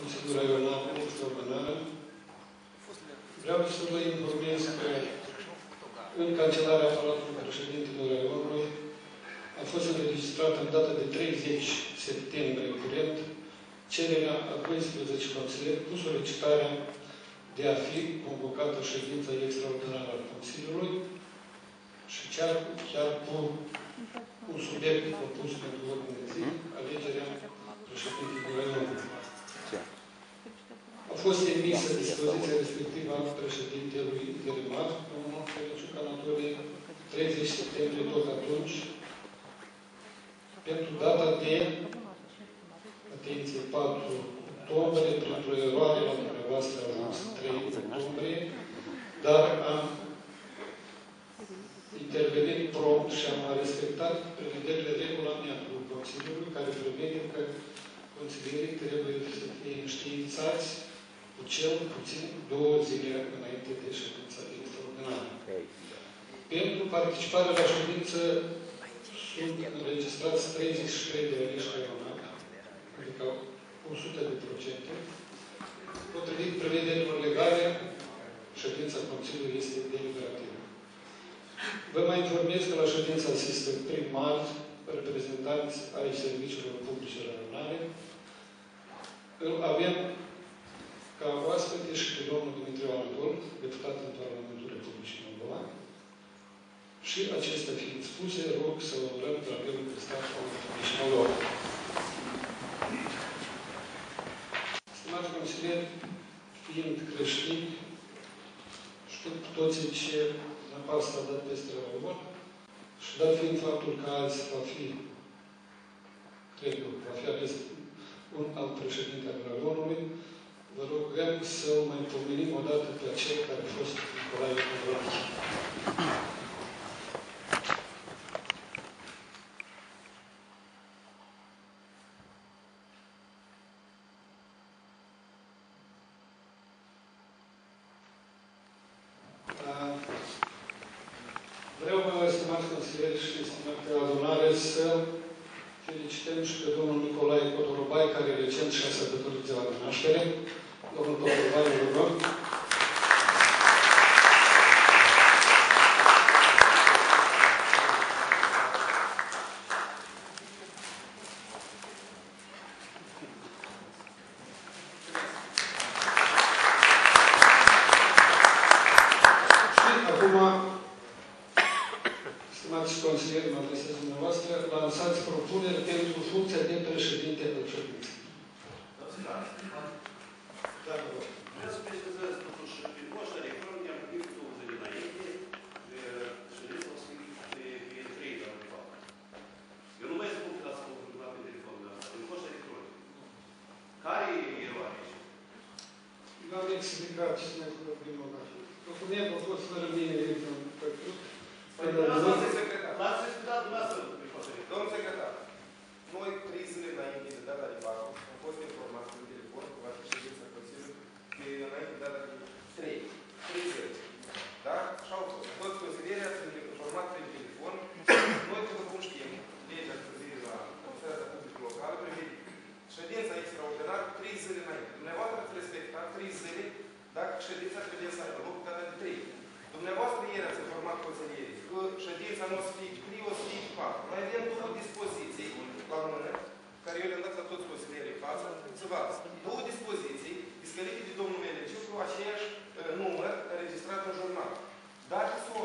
Consiliul Raional Extraordinar. Vreau să vă informez că în Cancelarea Palatului Președintelui Raionului a fost înregistrată în data de 30 septembrie curent cererea a 12 consilieri cu solicitarea de a fi convocată ședința extraordinară a Consiliului și chiar cu un subiect propus pentru ordine de zi, alegerea președintelui Raionului. A fost emisă dispoziția respectivă a președintelui interimar, domnul Feliciu Anatolie, 30 septembrie tot atunci, pentru data de, atenție, 4 octombrie, pentru eroare la dumneavoastră a ajuns 3 octombrie, dar am intervenit prompt și am respectat prevederile regulamentului Consiliului, care prevede că consilierii trebuie să fie înștiințați cu cel puțin 2 zile înainte de ședința extraordinară. Pentru participarea la ședință sunt înregistrați 33 de aleși raionali, adică 100%. Potrivit prevederilor legale, ședința Consiliului este deliberativă. Vă mai informez că la ședință asistă primari, reprezentanți ai serviciilor publice raionale. Îl avem ca oaspete și pe domnul Dumitriu Anatol, deputat în Parlamentul Republicii Moldova. Și acestea fiind spuse, rog să urăm drapelul de stat al Republicii Moldova. Stimați consilieri, fiind creștini, știm cu toții ce năpas s-a dat peste Raionul și dat fiind faptul că azi va fi, cred eu, va fi ales un alt președinte al Raionului, vă rugăm să mai pomenim o dată pe acel care a fost Nicolae Codroiu. Vreau, stimați consilieri și stimate adunare, să felicităm și pe domnul Nicolae Codorobai, care recent și-a sărbătorit ziua de naștere. Domnul Codorobai, vă rugăm. Consilieri, mă adresez dumneavoastră, lansați propuneri pentru funcția de președinte al ședinței. Dacă vă. Vreau să precizez totuși, prin poșta electronică am primit 2 zile înainte, ședința o să fie pe 3, dar de fapt. Eu nu mai spun că dați confirmat pe telefonul ăsta, prin poșta electronică. Care e eroarea aici? V-am explicat ce ne-a făcut din nou. Documentul a fost fără mine făcut. L-ați explicat dumneavoastră, domnul secretar, noi 3 zile înainte de data de 4 am fost informați prin telefon că va fi ședința Consiliului înainte de data de 3 zile. Da? Și au fost. Toți consilierii ați informat prin telefon. Noi, după cum știm, legea cu privire la Administrația Publică Locală prevede ședința extraordinară 3 zile înainte. Dumneavoastră ați respectat 3 zile dacă ședința trebuie să aibă loc data de 3. Dumneavoastră ieri ați informat consilierii că ședința nu o să fie 3, o să fie 4. Mai avem 2 dispoziții la mână, care eu le-am dat la toți consilierii în față, să vadă. 2 dispoziții discărite de domnul Meleciu cu aceeași număr înregistrat în jurnal. Dacă s-o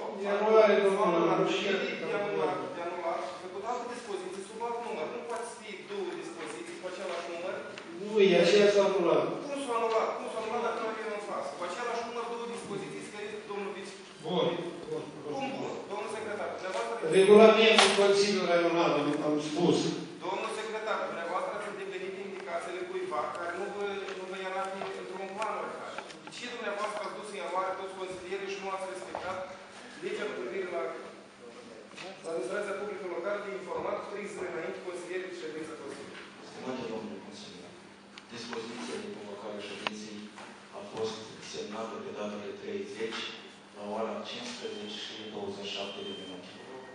anulat, făcut alte dispoziții sub alt număr. Nu poate să fie 2 dispoziții cu același număr. Nu, e aceeași s-a anulat. Cum s-a anulat? Cum s-a anulat dacă nu avem în față? Cu același număr, 2 dispoziții scărite de domnul vice. Bun. Cum bun? Domnul secretar, dumneavoastră... Regulamentul Consiliului Raional, am spus. Domnul secretar, dumneavoastră ați îndeplinit indicațiile cuiva care nu vă era într-un plan oricare. Și dumneavoastră ați dus în eroare toți consilierii și nu ați respectat legea cu privire la Administrația Publică Locală de informat 3 zile înainte consilierii de ședință Consiliului. Stimate domnule consilier, dispoziția de convocare a ședinței a fost semnată pe data de 30 la ora 15 și 27 de minute.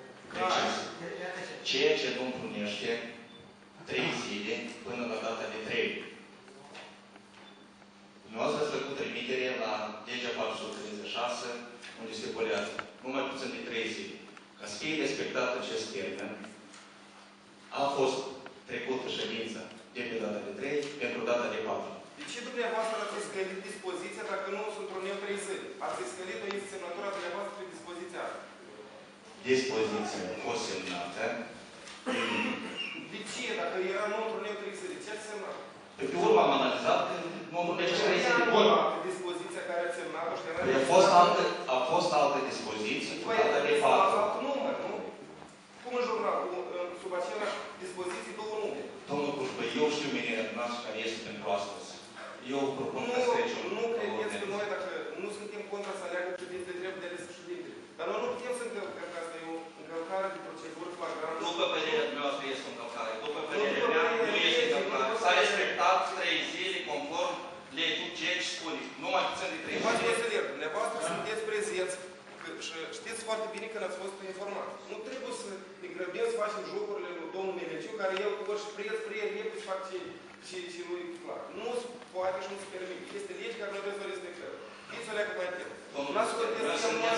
Ceea ce nu împlinește 3 zile până la data de 3. fost trecută ședința de pe data de 3 pentru data de 4. De ce dumneavoastră ați scălit dispoziția dacă nu sunt într-un 3 zile? Ați scălit o semnătură dumneavoastră pe dispoziția asta. Dispoziția a fost semnată. De ce? Dacă era nu într-un 3 zile, ce ați semnat? Pe urmă am analizat că nu merge 3 zile. Dispoziția care ați semnat-o și era... A fost altă dispoziție cu data de 4. Alt număr, nu? Cum în jurnal, sub același dispoziții, două numere. Domnul Cușbă, eu știu menirea noastră care este pentru astăzi. Eu propun că să trecem. Nu credeți că noi, dacă nu suntem contra să aleagă președinte, trebuie de ales președinte. Dar noi nu putem să încălcăm, că asta e o încălcare de procedură flagrantă. După părerea dumneavoastră este o încălcare. După părerea mea, nu este încălcare. S-a respectat 3 zile conform legii ce spune. Nu mai puțin de 3 zile. Dumneavoastră sunteți prezenți și știți foarte bine că n-ați fost informat. Nu trebuie să ne grăbim să facem jocurile lui domnul Memeciu, care el cu orice preț, repede să fac ce lui plac. Nu se poate și nu se permite. Este lege care noi trebuie să o respectăm. Fiți să leagă mai timp. Nu sunteți cineva.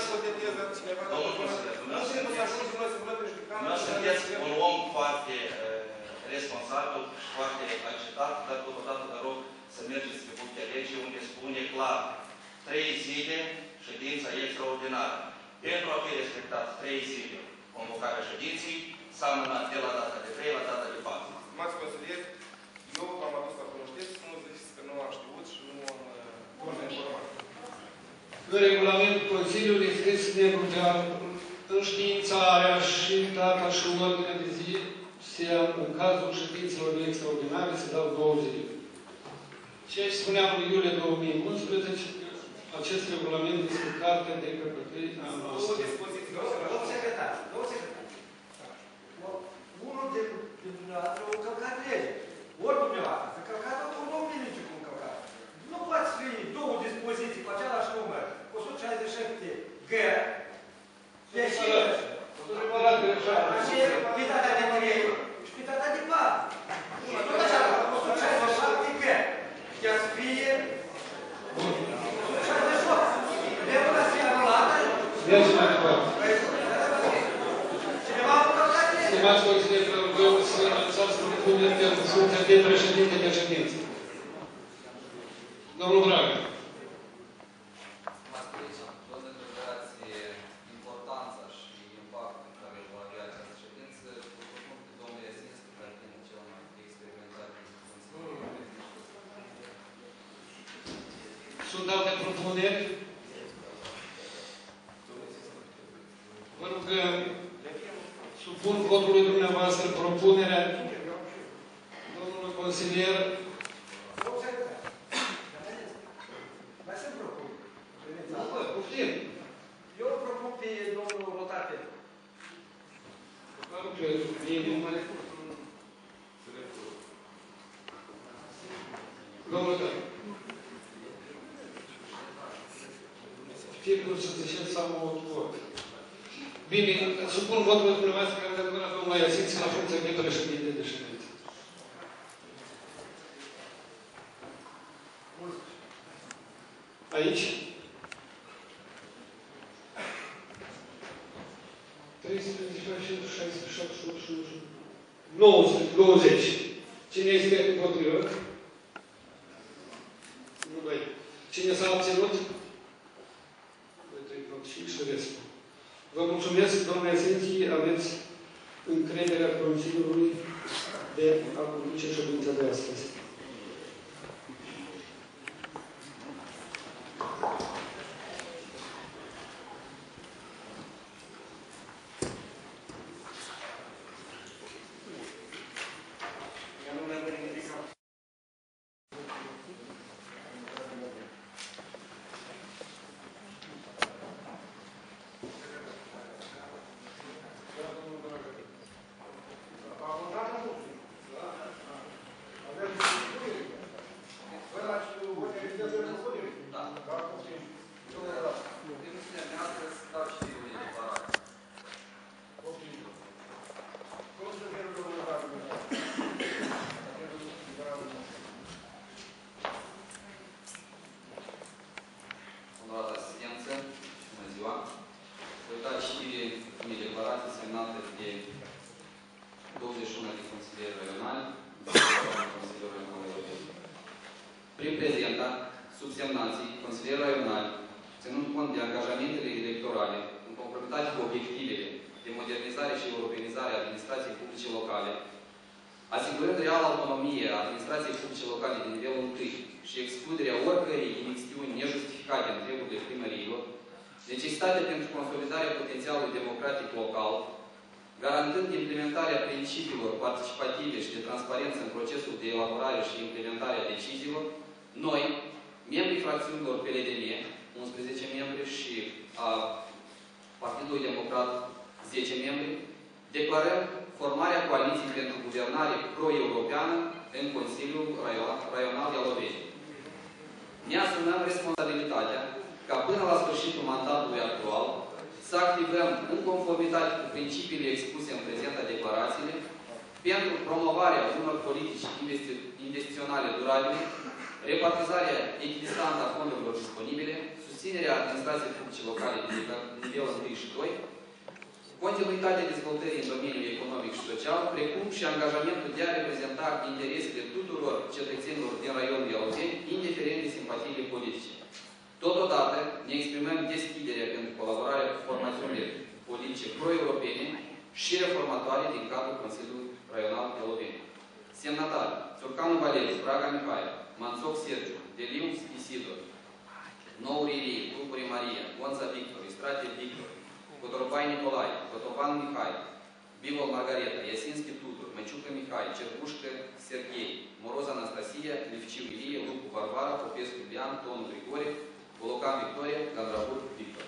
Nu trebuie să ajungem noi să vrem judecăm. Nu sunteți un om foarte responsabil și foarte acceptat, dar totodată vă rog să mergeți pe buchea legii unde spune clar 3 zile ședința extraordinară. Pentru a fi respectat 3 zile convocarea ședinței, s-a amânat de la data de 3 la data de 4. Stimați consilieri, eu v-am adus la cunoștință, nu ziceți că nu am știut și nu am informat. În regulamentul Consiliului scris înștiințarea și data și ordinea de zi în cazul ședințelor extraordinare se dau 2 zile. Ceea ce spuneam în iulie 2011, acest regulament este cartea de căpătări a noastră. Domnul secretar, unul din dumneavoastră o călcat lege. Ori dumneavoastră, să călcat o nu vine nici cum călcat. Nu poți fi 2 dispoziții cu același număr, 167 G, pe aceeași. Și pe data de 3 și pe data de 4. Și tot așa, 167 G. Ea să fie 168. Regulă să fie anulată. Mergi mai departe. Cineva a călcat lege. Stimați consilieri, vă rugăm să anunțați propuneri pentru funcția de președinte de ședință. Domnul Braga. Luând în considerație importanța și impactul care îl va avea această ședință, propun pe domnul Iasinski, care fiind cel mai experimentat din Consiliul. Sunt alte propuneri? Vă rugăm, supun votului dumneavoastră propunerea domnului consilier. Mai să-mi propun. Poftim. Eu propun pe domnul Rotate. Domnul Rotate. Fiecare să ziceți să am o vot. Bine, supun votul dumneavoastră care de la domnul Iasinski la funcția de președinte de ședință. Aici? 90. Cine este împotrivă? Nu mai. Cine s-a abținut? Și restul. Vă mulțumesc, domnule Iasinski, aveți încrederea Consiliului de a conduce ședința de astăzi. A votat în subsemnații, consilieri raionali, ținând cont de angajamentele electorale, în conformitate cu obiectivele de modernizare și europenizare a administrației publice locale, asigurând reală autonomie a administrației publice locale de nivelul 1 și excluderea oricărei imixtiuni nejustificate în treburile primăriilor, necesitatea pentru consolidarea potențialului democratic local, garantând implementarea principiilor participative și de transparență în procesul de elaborare și implementare a deciziilor, noi, membrii fracțiunilor PLDM, 11 membri și a Partidului Democrat, 10 membri, declarăm formarea coaliției pentru guvernare pro-europeană în Consiliul Raional de Loveni. Ne asumăm responsabilitatea ca până la sfârșitul mandatului actual să activăm în conformitate cu principiile expuse în prezenta declarațiile pentru promovarea unor politici investiționale durabile, repartizarea echidistantă a fondurilor disponibile, susținerea administrației publice locale de nivelul 1 și 2, continuitatea dezvoltării în domeniul economic și social, precum și angajamentul de a reprezenta interesele tuturor cetățenilor din raionul Ialoveni, indiferent de simpatiile politice. Totodată, ne exprimăm deschiderea pentru colaborarea cu formațiunile politice pro-europene și reformatoare din cadrul Consiliului Raional Ialoveni. Semnatari: Țurcanu Valeriu, Praga Mihai, Manțoc Sergiu, Deliu Isidor, Nou Ririe, Tulburi Maria, Gonța Victor, Istrate Victor, Cotorbai Nicolae, Cotovan Mihai, Bivol Margareta, Iasinski Tudor, Măciucă Mihai, Cercușcă Serghei, Moroz Anastasia, Lifciu Ilie, Lucu Varvara, Popescu Bian, Tonu Grigore, Bolocan Victoria, Gandrabur Victor.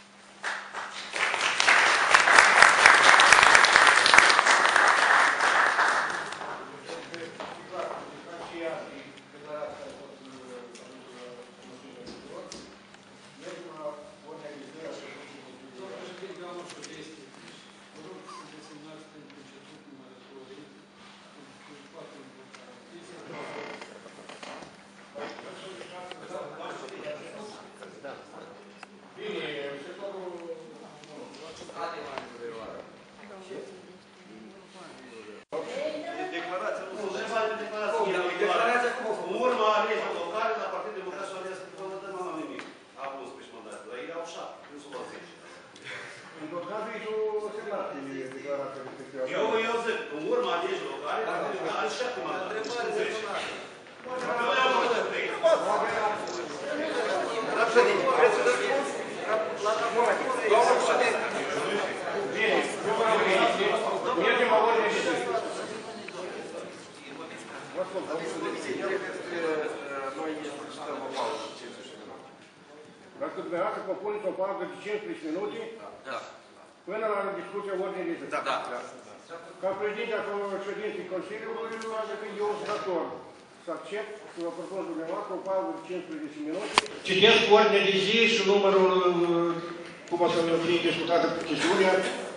Dacă dumneavoastră propuneți o pauză de 15 minute, până la discuția ordinii de zi. Ca președinte a ședinței Consiliului, adică eu sunt dator să accept și vă propun dumneavoastră o pauză de 15 minute. Citesc ordinea de zi și numărul, cum o să fie discutată chestiunea,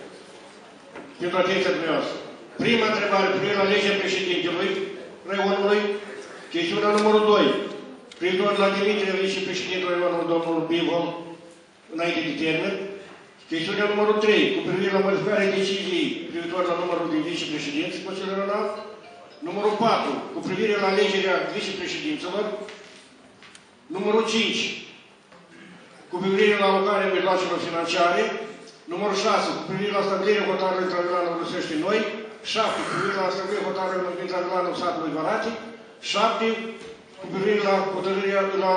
pentru atenția dumneavoastră. Prima întrebare privind la legea președintelui raionului, chestiunea numărul 2. Privitor la demiterea vicepreședintelui raionului, domnul Bivol, înainte de termen. Chestiunea numărul 3, cu privire la modificarea deciziei privitor la numărul de vicepreședinți Consiliului Raional. Numărul 4, cu privire la alegerea vicepreședinților. Numărul 5, cu privire la alocarea mijloacelor financiare. Numărul 6, cu privire la stabilirea hotarului între Avilanul Rusește Noi. 7, cu privire la stabilirea hotarului între Avilanul satului Varati. 7, cu privire la hotărârea, la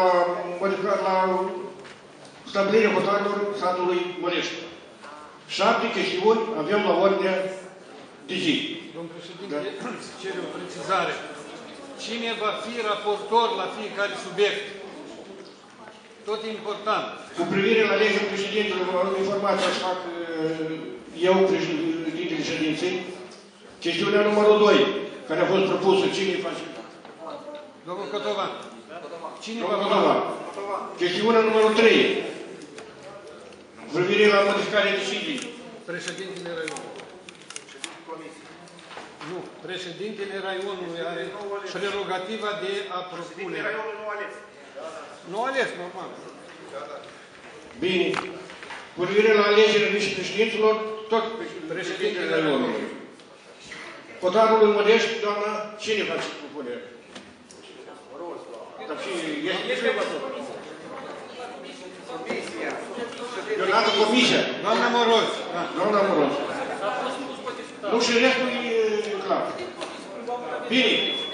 stabilirea hotarilor satului Mărești. 7 chestiuni avem la ordinea de zi. Domnul președinte, cere o precizare. Cine va fi raportor la fiecare subiect? Tot important. Cu privire la legea președintelui, vă rog informația să fac eu, președintele ședinței. Chestiunea numărul 2, care a fost propusă, cine face? Domnul Cotovan. Cine va Cotovan. Chestiunea numărul 3. Cu privire la modificarea deciziei. Președintele raionului. Nu. Președintele raionului are prerogativa de a propune. Raionul nu ales. Nu ales, normal. Bine. Cu privire la alegerea vicepreședinților, tot președintele raionului. Hotarului Mărești, doamna, cine face propunerea? Dar și este Leonardo Comisia. Doamna Moroz. Doamna Moroz. Nu, și restul e clar. Bine.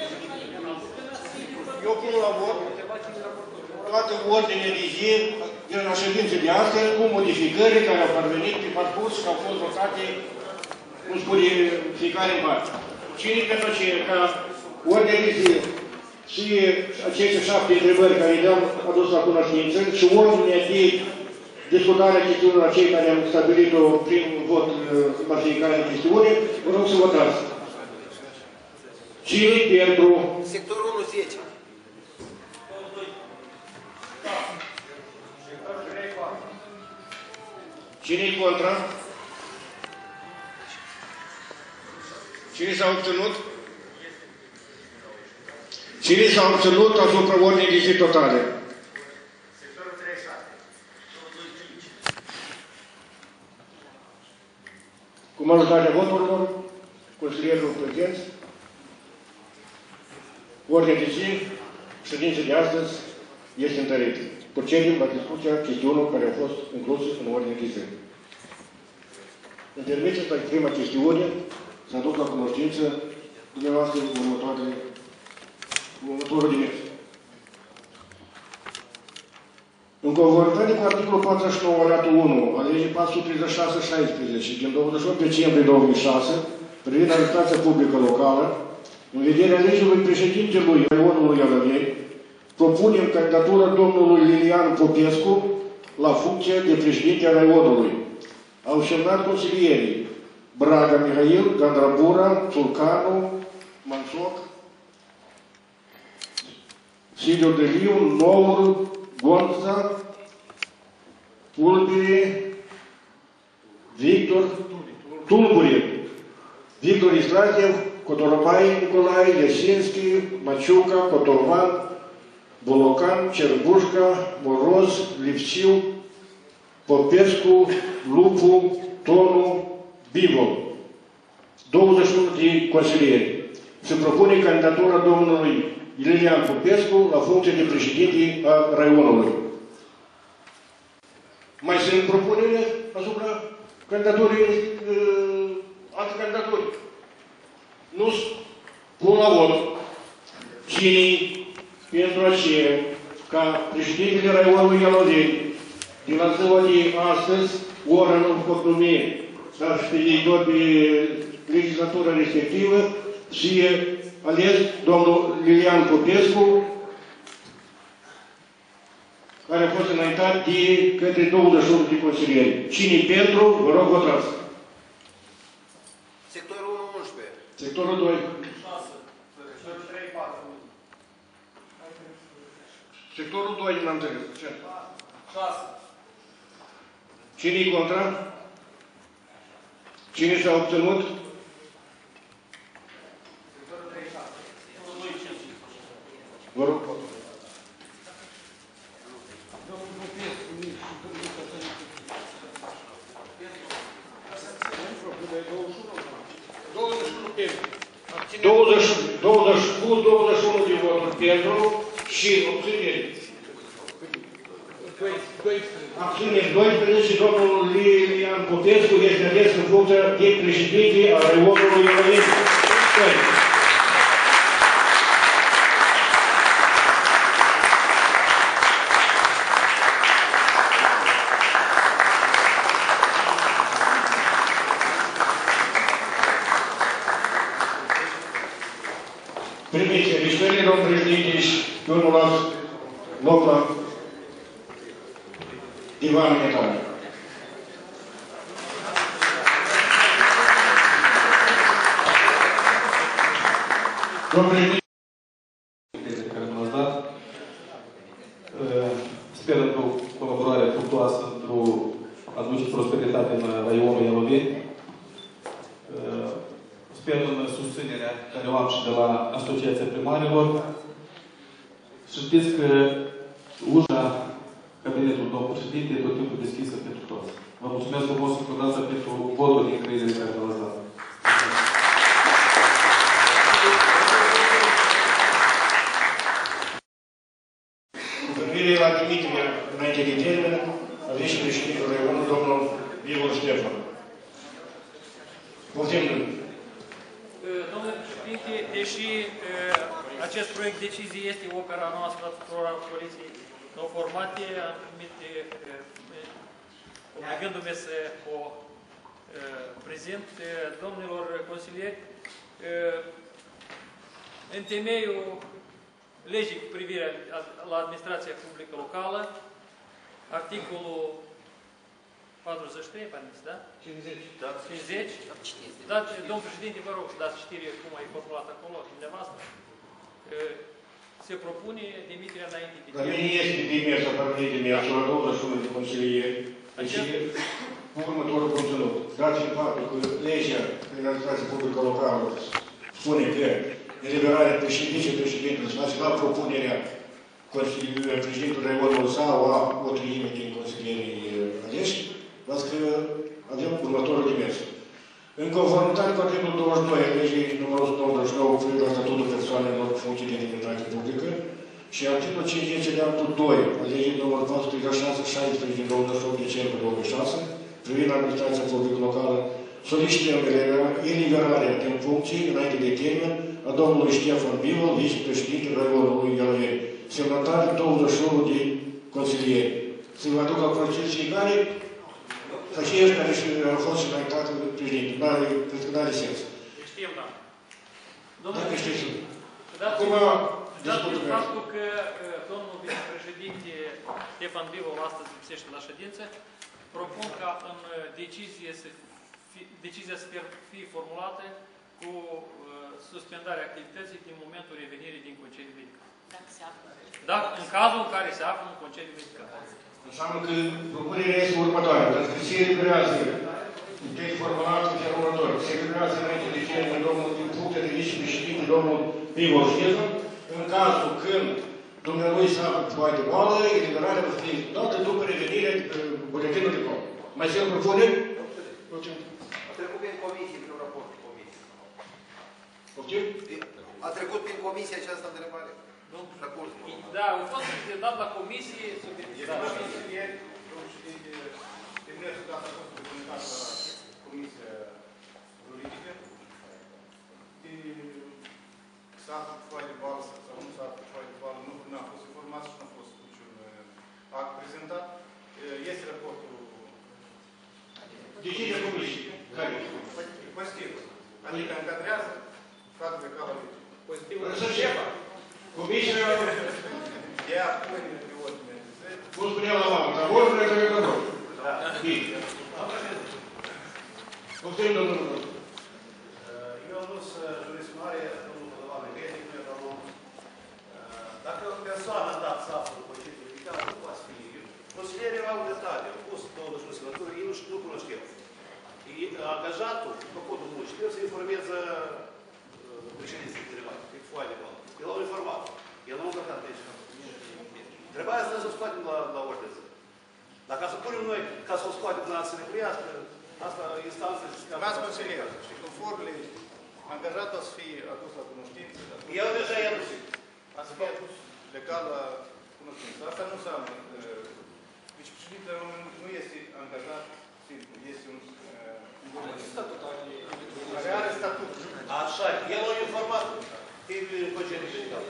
Eu pun la vot toată ordinea de zi de la ședință de astăzi cu modificările care au parvenit pe parcurs și au fost votate, cum spune, fiecare în parte. Cine pentru ce ca ordinea de zi și aceste 7 întrebări care le-am adus la cunoștință și ordinea de discutare a chestiunilor acei care am stabilit-o prin vot la fiecare chestiune, vă rog să votați. Cine pentru Sectorul 1-10. Cine-i contra? Cine s-a obținut? Cine s-a obținut asupra ordinii de zi totale? Sectorul 37. Cu majoritatea voturilor, consilierilor prezenți, ordinea de zi, ședința de astăzi, este întărită. Procedem la discuția chestiunilor care au fost incluse în ordinea de zi. Îmi permiteți la prima chestiune să aduc la cunoștință dumneavoastră următorul dimineață. În conformitate cu articolul 49 alineatul 1 al legii 436/16 din 28 decembrie 2006 privind administrația publică locală, în vederea legii președintelui Raionului Ialăveni, propunem candidatura domnului Lilian Popescu la funcția de președinte a Raionului. Au semnat consilierii Braga Mihail, Gandrabura, Țurcanu, Mansoc, Silviu Deliu, Nour, Gonța, Tulbire, Victor, Tulbure, Victor Islachev, Cotoropai Nicolae, Lesinski, Maciuca, Cotorvan, Bolocan, Cerbușca, Moroz, Lipsiu, Popescu, Lupu, Tonu, Bivo. 21 de consilieri. Se propune candidatura domnului Lilian Popescu la funcție de președinte a Raionului. Mai sunt propunere asupra candidaturii, alte candidaturi? Nu pun la vot. Cine pentru aceea ca președintele Raionului Ialăveni din la ziua de astăzi, ora nu pot numi, dar și pe viitor pe legislatura respectivă, și ales domnul Lilian Popescu, care a fost înaintat de către 21 de consilieri. Cine pentru, vă rog, votați. Sectorul 1-11. Sectorul 2. 6. Sectorul 3-4. Sectorul 2 din am înțeles. 6. Cine-i contra? Cine s-a obținut? Vă rog. Cu 21 de voturi pentru și obțineri. Abțineri 12 și domnul Lilian Popescu este ales în funcția de președinte al Raionului Ialăveni. Primiți felicitările, domnul președinte, și eu nu las loc la divanul metal. Domnul președinte, care m-ați dat, sper într-o colaborare fructuoasă pentru a aduce prosperitate în Raionul Ialăveni. Sper în susținerea care o am și de la Asociația Primarilor. Și știți că ușa cabinetului domnul președinte e tot timpul deschisă pentru toți. Vă mulțumesc frumos încă o dată pentru votul de încredere care v-ați dat. cu privire la trimiterea înainte de termen, a vicepreședintelui Raionului, domnul Bivol Ștefan. Poftim. Domnule președinte, deși acest proiect de decizie este opera noastră a tuturor poliției nou formate, am primit, obligându-me să o prezint domnilor consilieri, în temeiul legii cu privire la administrația publică locală, articolul 43, parțial, da? 50. Da, domnul președinte, vă rog să dați știre cum e formulat acolo, dumneavoastră. Se propune demiterea înainte de... Dar nu este demers, aparent demers, la 21 de consilieri. Deci, cu următorul conținut. Dat fiind faptul că legea prin administrație publică locală spune că eliberarea vicepreședintelui se face la propunerea președintelui Raionului sau a o treime din consilierii aleși, vreau că avem următorul demers. În conformitate cu articolul 22 a legii numărul 199 cu privire la statutul persoanelor în funcție de demnitate publică și articolul 50 de actul 2 a legii numărul 436-16 din 28 decembrie 2006 privind administrația publică locală, solicită eliberarea din funcție înainte de termen a domnului Ștefan Bivol, vicepreședinte Raionului Iălăveni, semnatar 21 de consilieri. Să vă aduc la proces cei care acești care au fost înaintat președinte. Cred că n-are sens. Știm, da. Dacă știți. Acum, dat fiind faptul că domnul vicepreședinte Ștefan Bivol astăzi lipsește la ședință, propun ca în decizia să fie formulată cu suspendarea activității din momentul revenirii din concediu medical. Dacă în cazul în care se află în concediu medical. Înseamnă că propunerea este următoare. Pentru că se eliberează în text formulat în felul următor. Se eliberează înainte de termen domnul din puncte de vicepreședinte, domnul Bivol Ștefan, în cazul când dumnealui se află pe de boală, eliberarea va fi dată după revenirea buletinului de cont. Mai se propune? A trecut prin comisie, prin raport de comisie. Poftim? A trecut prin comisie această întrebare. Da, au fost prezentat la comisie subiectizare. Domnul președinte, Demersul dat a fost prezentat la comisia juridică. S-a făcut foaie de boală sau nu s-a făcut foaie de boală, nu a fost informat și nu a fost niciun act prezentat. Este raportul... Decizia comisiei. Care? Pozitiv. Adică încadrează cadrul de cală legii. Pozitiv. Șefa. Comisia... Ea pune pe ordine. Cum spunea la mamă, dar ordine trebuie să rog. Da. Bine. Poftim, domnul. Eu am dus jurist mare, domnul Pădăvan Medic, domnul... Dacă o persoană a dat să află concediu medical, nu poate fi. Consilierii au detalii, au pus 21 semnături, ei nu cunoșteau. Angajatul, pe codul muncii, trebuie să informeze președinții derivat, e foaie de boală. El a informat. El nu a încălcat deci. Trebuia să o scoatem la ordine. Dacă să punem noi ca să o scoatem la să ne cuiască, asta e instanță și scapă. N-ați consilier. Și conform legii, angajatul o să fie adus la cunoștință. El deja i-a adus. A să fie adus legal la cunoștință. Asta nu înseamnă. Vicepreședintele nu este angajat simplu, este un care are statut. Așa, el a informat că e concediu medical.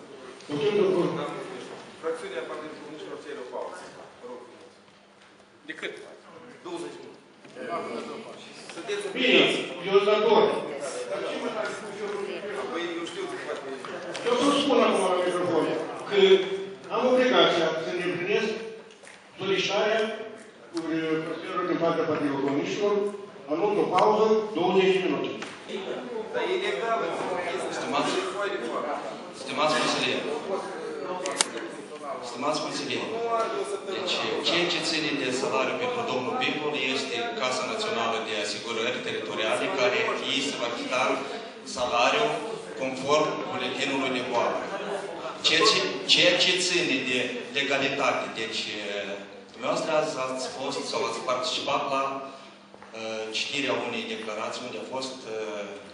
Fracțiunea Partidului Comuniștilor țării o pauză. De cât? 20 minute. Sunteți bine, eu sunt acord. Păi eu știu ce fac. Eu să spun acum la microfon că am obligația să îndeplinesc solicitarea persoanelor din partea Partidului Comuniștilor, anunț o pauză 20 minute. Dar e legală. Stimați consilieri, stimați consilieri, deci ceea ce ține de salariu pentru domnul Bivol este Casa Națională de Asigurări Teritoriale, care ei se va achita salariul conform buletinului de boală. Ceea ce ține de legalitate, deci dumneavoastră ați fost sau ați participat la citirea unei declarații unde a fost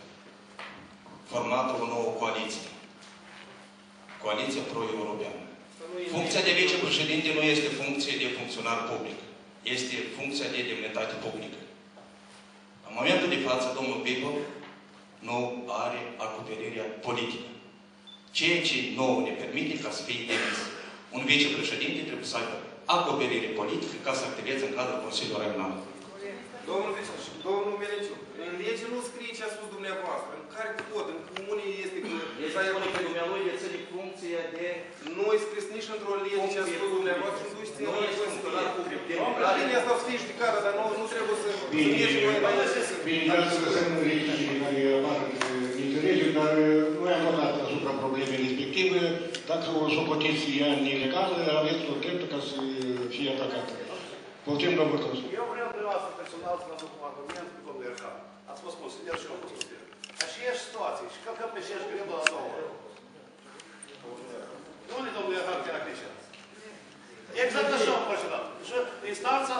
formată o nouă coaliție. Coaliție pro-europeană. Funcția de vicepreședinte nu este funcție de funcționar public. Este funcția de demnitate publică. În momentul de față, domnul People nu are acoperirea politică. Ceea ce nouă ne permite ca să fie demis. Un vicepreședinte trebuie să aibă acoperire politică ca să activeze în cadrul Consiliului Regional. Domnul Meleciu, în lege nu scrie ce a spus dumneavoastră. În care cod, în unii este că... Este spune că dumnealui este de funcție de... Nu e scris nici într-o lege ce a spus dumneavoastră și nu știți... Nu este funcționar public. Bine, asta o să fie judecată, dar nu trebuie să... Bine, dar să lăsăm litigiile care apar înțelegeri, dar noi am votat asupra problemei respective. Dacă o socotiți ea nelegală, aveți tot dreptul ca să fie atacată. Poftim, domnul Călăscu. Eu vreau de noastră personal să mă duc cu argument cu domnul Ercan. Ați fost consilier și eu am fost consilier. Aceeași situație. Și călcăm pe aceeași grebă la 2 ore. De unde domnul Ercan chiar greșeați? Exact așa am procedat. Și instanța...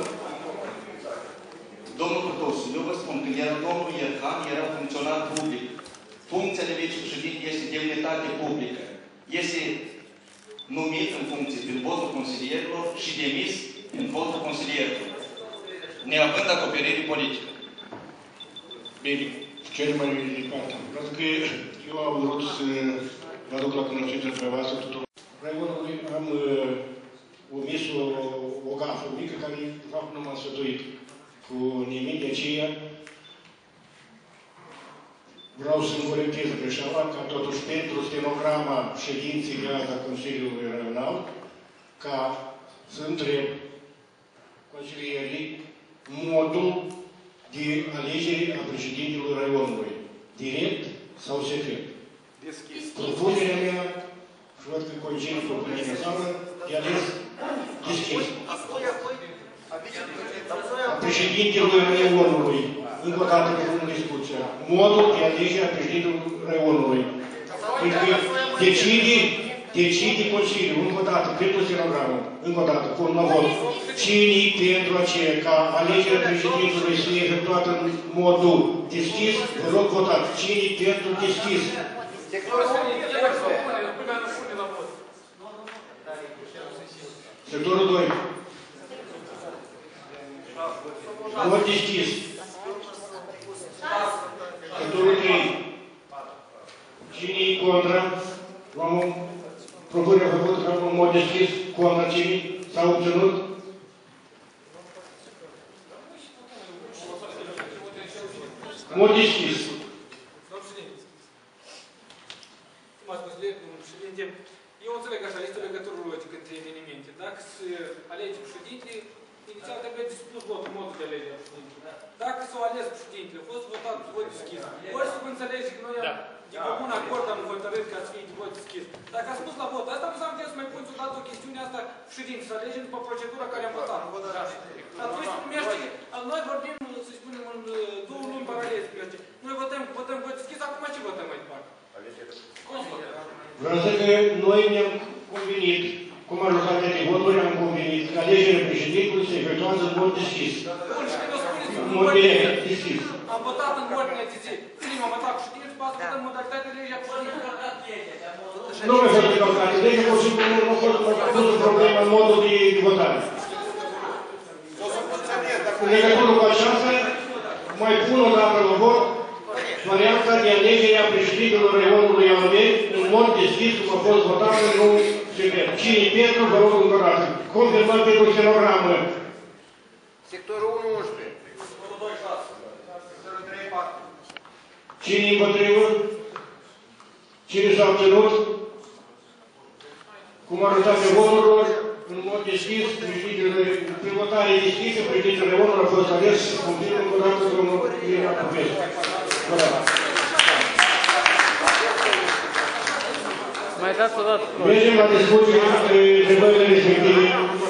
Domnul Călăscu, eu vă spun, când era domnul Ercan, era funcționar public. Funcția de vicepreședinte este demnitate publică. Este numit în funcție prin votul consilierilor și demis în votul consilierilor, neavând acoperire politică. Bine, cel mai departe. Pentru că eu am vrut să vă aduc la cunoștință dumneavoastră tuturor. Raionului am omis o gafă mică care, de fapt, nu m-am sfătuit cu nimic, de aceea vreau să-mi corectez greșeala, ca totuși pentru stenograma ședinței de azi a Consiliului Regional, ca să întreb consilierii modul de alegere a președintelui raionului. Direct sau secret? Deschis. Propunerea mea, și văd că coincide cu mine sală, de ales deschis. A președintelui raionului. Încă o dată că nu discuția. Modul de alegere a președintelui raionului. Pentru că decide Consiliul, încă o dată, pentru stenogramă, încă o dată, cu un vot. Cine pentru aceea ca alegerea președintelui să fie efectuată în modul deschis, vă rog votați. Cine pentru deschis? Sectorul 2. Vot deschis. Sectorul 3. Cine-i contra? Propunerea făcută ca un mod deschis, contra cine s-a obținut? Mod deschis. Eu înțeleg așa, este legătură logică între evenimente. Dacă se alege președinte, inițial trebuie dispus votul, modul de alegere a președintelui. Dacă s-o ales președintele, a fost votat vot deschis. Ori să vă înțelege că noi am de comun acord, am hotărât ca să fie de vot deschis. Dacă a spus la vot, asta înseamnă că să mai puneți odată o chestiune asta președinte, să alegem după procedura care am votat. Atunci se primește, noi vorbim, să spunem, în 2 luni paralele se primește. Noi votăm vot deschis, acum ce votăm mai departe? Vreau să că noi ne-am convenit, cu majoritatea de voturi, am convenit că alegerea președintelui se efectuează în mod deschis. În mod direct, deschis. Am votat în ordine de zi. Prima am votat președinte, după asta votăm modalitatea legea președintelui. Nu mai fost de calcate. Legea pur și simplu nu a fost o problemă în modul de votare. În legătură cu aceasta, mai pun o dată la vot varianta de alegere a președintelui raionului Almeri în mod deschis, cum a fost votat în nou secret. Cine-i pentru, vă rog încă o dată. Confirmăm pentru stenogramă. Sectorul 1-11. Sectorul 2-6. Sectorul 3-4. Cine-i împotrivă? Cine s-a obținut? Cu majoritatea voturilor, în mod deschis, prin votare deschisă, președintele raionului a fost ales, confirmă încă o dată domnul Irina Popescu. Mai dați o dată. Mergem la discuție despre întrebările respective.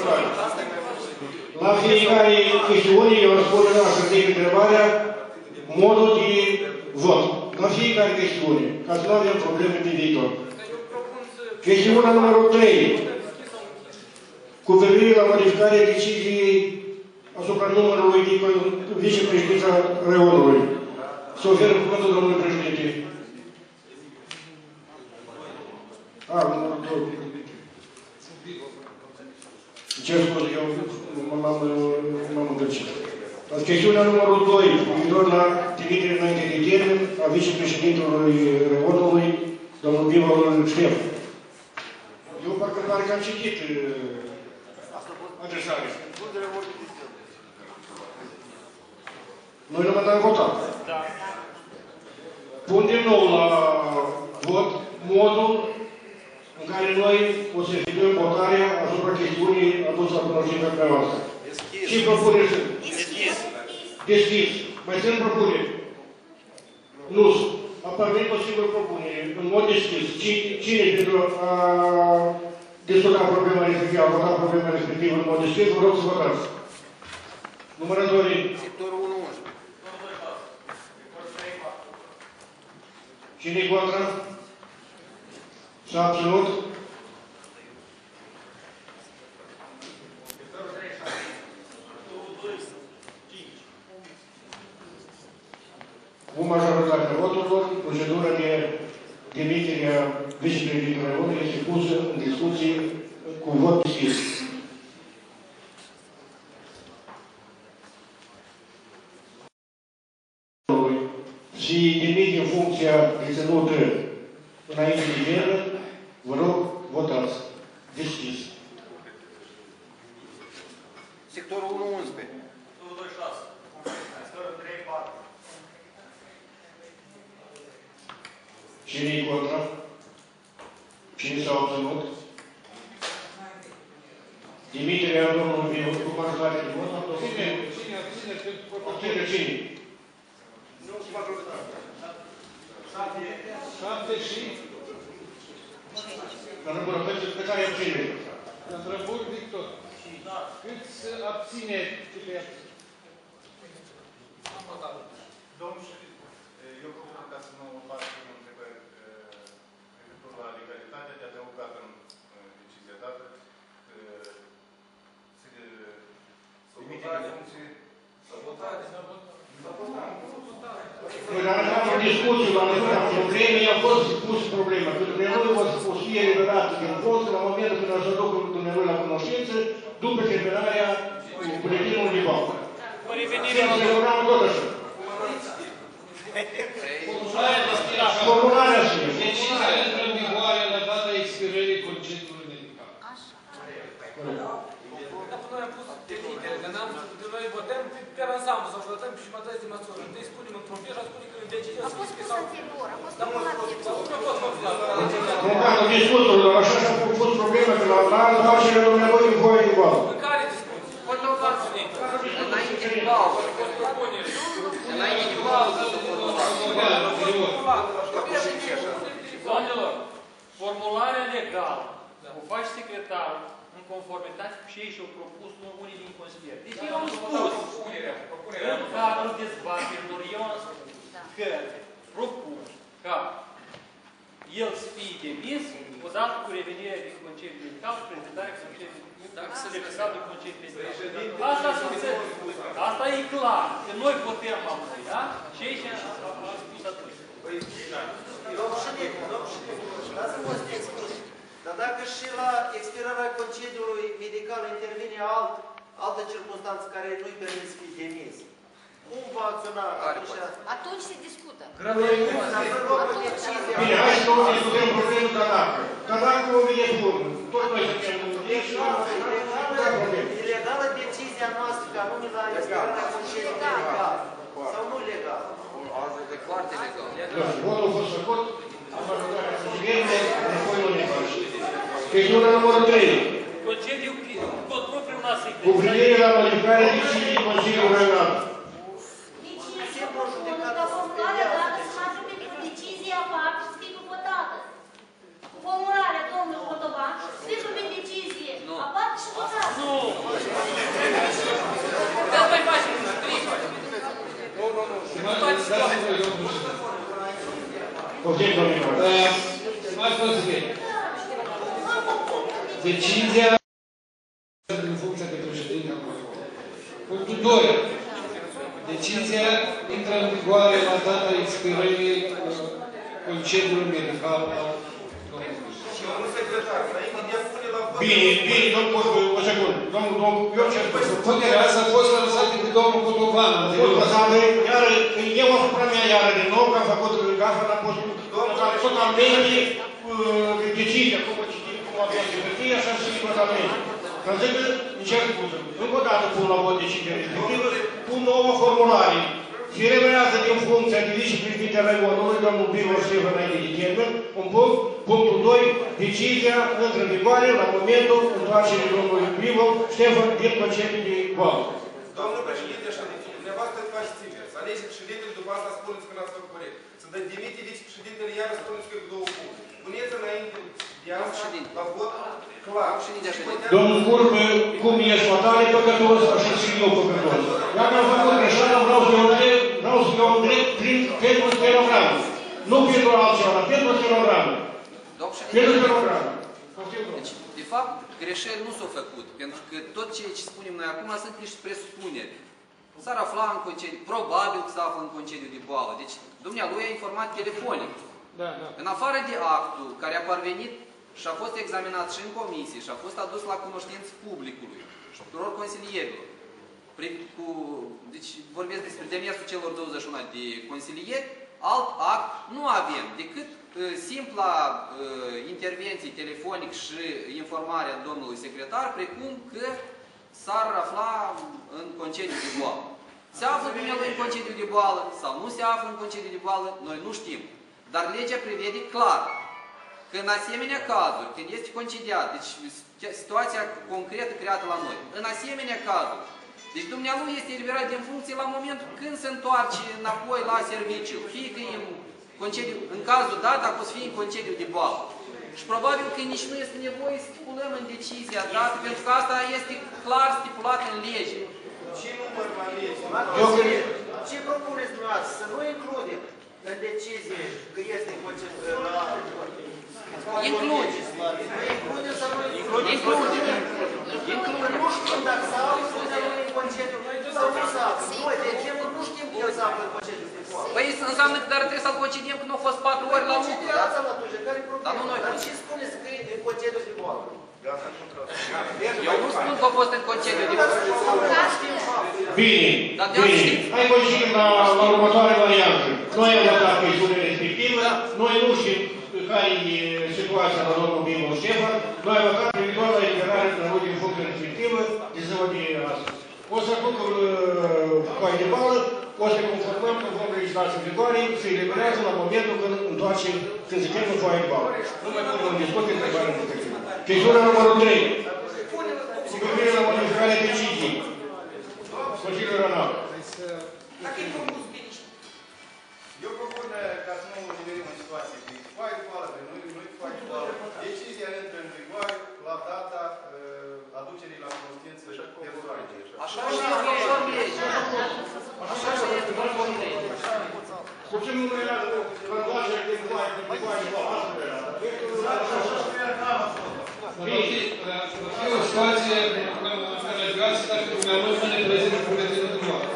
La fiecare chestiune, eu răspund să ridic întrebarea, modul de vot. La fiecare chestiune, ca să nu avem probleme pe viitor. Chestiunea numărul 3. Cu privire la modificarea deciziei asupra numărului de vicepreședința raionului. Să oferă cuvântul domnului președinte. Ce scuze, eu m-am îngălcit. Chestiunea numărul 2, privitor la trimitere înainte de termen a vicepreședintelui Revodului, domnul Bivalul Ștef. Eu parcă doar că am citit adresarea. Noi l-am dat votat. Da. Pun din nou la vot modul în care noi o să efectuăm votarea asupra chestiunii adusă la cunoștința dumneavoastră. Ce propuneri sunt? Deschis. Deschis. Mai sunt propuneri? Nu. A parvenit o singură propunere, în mod deschis. Cine pentru a discuta problema respectivă, a votat problema respectivă în mod deschis, vă rog să votați. Numărătorii. Sectorul 1-11. Cine-i contra? S-a abținut? Cu majoritatea voturilor, procedura de demitere a vicepreședintelui Revodului este pusă în discuție cu vot deschis. Și demite în funcția reținută înainte de termen, vă rog, votați. Deschis. Sectorul 1-11. Cine-i contra? Cine s-a obținut? Demiterea domnului Biu, cu majoritate de vot, Cine? Cine? Nu cu majoritate. 7 și... Dar nu bună, pe care abține? Andrăbur Victor. Cât se abține? Domnul șefit, eu propun ca să nu fac întrebări referitor la legalitatea de adăugat în decizia dată să limite de funcție. Noi am avut discuții la măsura problemei, a fost pus problema. Că dumneavoastră v-ați spus fie liberat din fost la momentul când ați aduc dumneavoastră la cunoștință, după terminarea buletinului de bancă. Și am asegurat tot așa. Formularea și Decizia intră în vigoare la data expirării concediului medical. Noi am pus demitere, că noi votăm pe ansamblu, sau votăm și jumătate de măsură. Întâi spunem în profil și spunem că în decizie... A fost pusă în figură, a fost formulat. Momentul discuțiilor, așa s-a pus problema că la afacerea dumneavoastră în voie de bancă. În care discuții? Înainte de pauză. Înainte de pauză să Doamnelor, formularea legală o face secretarul în conformitate cu cei și-au propus unii din consilieri. Deci eu am spus, în cadrul dezbaterilor, eu am spus că propun ca el să fie demis odată cu revenirea din concediu medical și prezentarea concediului medical de concediu medical. Asta e clar, că noi putem apoi, da? Și aici am spus atunci. Domnul Ședinte, dați-mă să exclus. Dar dacă și la expirarea concediului medical intervine altă circunstanță care nu-i permite să fie demis, cum va acționa atunci? Atunci se discută. Bine, hai să nu discutăm problemul Tadacă. Tadacă o vine bun. Tot noi suntem ilegală decizia noastră ca nume la expirarea concediului medical. Sau nu legal? E foarte legal. Votul a fost făcut. Majoritatea suficientă, apoi nu ne faci. Chestiunea numărul 3. Concediu tot propriul la secret. Cu privire la modificarea deciziei Consiliului Regional. Ca formularea dată să facă pentru decizia aparte să fie votată. Formularea domnului Cotoban, scrisă pe decizie aparte și votată. Nu! Dar mai facem un scris. Mai pot să vei. Decizia în funcția de președinte. Punctul 2. Decizia intră în vigoare la data expirării concediului medical al domnului. secretar, înainte de a pune la vot. Bine, domnul, o secundă. Domnul, eu ce spun? Puterea asta a fost lăsată de domnul Cotovan. A fost lăsată, iar eu asupra mea iară din nou, că am făcut gafa, n-am fost totalmente decizia, cum o citim, cum o avem de fie, așa și totalmente. Dar zic că, încerc spusă, încă o dată pun la vot decizia respectivă, pun nouă formulare. Se reverează din funcția de vicepreședinte raionului, domnul Bivol Ștefan înainte de termen, un punct. Punctul 2. Decizia intră în vigoare la momentul întoarcerii domnului Bivol Ștefan din concediu de boală. Domnul președinte, așa de fine, dumneavoastră îți faci țigeri. Să alegeți președintele, după asta spuneți că n-ați făcut corect. Să dă demite vicepreședintele, iară spuneți că e cu două puncte. Puneți înainte de asta la vot clar. Domnul Curbe, cum ești fatale păcătos, așa și eu păcătos. Dacă am făcut greșeală, vreau să iau drept pentru stenogramă. Nu pentru altceva, pentru stenogramă. Pentru stenogramă. Deci, de fapt, greșeli nu s-au făcut, pentru că tot ceea ce spunem noi acum sunt niște presupuneri. S-ar afla în concediu, probabil că se află în concediu de boală. Deci, dumnealui a informat telefonic. În afară de actul care a parvenit și a fost examinat și în comisie și a fost adus la cunoștință publicului și tuturor consilierilor. Deci vorbesc despre demersul celor 21 de consilieri, alt act nu avem decât simpla intervenție telefonic și informarea domnului secretar, precum că s-ar afla în concediu de boală. Se află dumnealui în concediu de boală sau nu se află în concediu de boală, noi nu știm. Dar legea prevede clar că în asemenea cazuri, când este concediat, deci situația concretă creată la noi, în asemenea cazuri, deci dumnealui este eliberat din funcție la momentul când se întoarce înapoi la serviciu, fie că e în cazul dat, dacă o să fie în concediu de boală. Și probabil că nici nu este nevoie să stipulăm în decizia dată, pentru că asta este clar stipulat în lege. Ce număr la lege? Ce propuneți dumneavoastră? Să nu includem în decizie că este concediu la... Include. Include sau nu include? Include. Nu știm dacă s-a află în concediu sau nu s-a află. Noi, de exemplu, nu știm că el s-a află în concediu de boală. Păi înseamnă că dar trebuie să-l concediem când au fost 4 ori la lucru, da? Dar nu noi. Dar ce spuneți că e în concediu de boală? Eu nu spun că a fost în concediu de boală. Bine, bine. Hai să ieșim la următoarea variantă. Noi am dat chestiunea respectivă, noi nu știm care e situația la domnul Bivol Ștefan, noi am dat privitor la eliberarea dumneavoastră din funcție respectivă de ziua de astăzi. O să aduc foaie de bală, o să conformăm conform legislației vigoare, se eliberează la momentul când se termină foaie de bală. Nu mai punem în discuție întrebarea respectivă. Chestiunea numărul 3. Cu privire la modificarea deciziei. Consiliul Regional. Eu propun ca să nu niverim în situație de foaie de bală, de nu-i foaie de bală. Decizia intră în vigoare la data aducerii la cunoștință persoanei. Așa este conform legii. Așa este conform legii. Cu ce nu era rădoașea de foaie de bală? E o situație în legație dacă dumnealui nu ne prezintă buletinul dumneavoastră.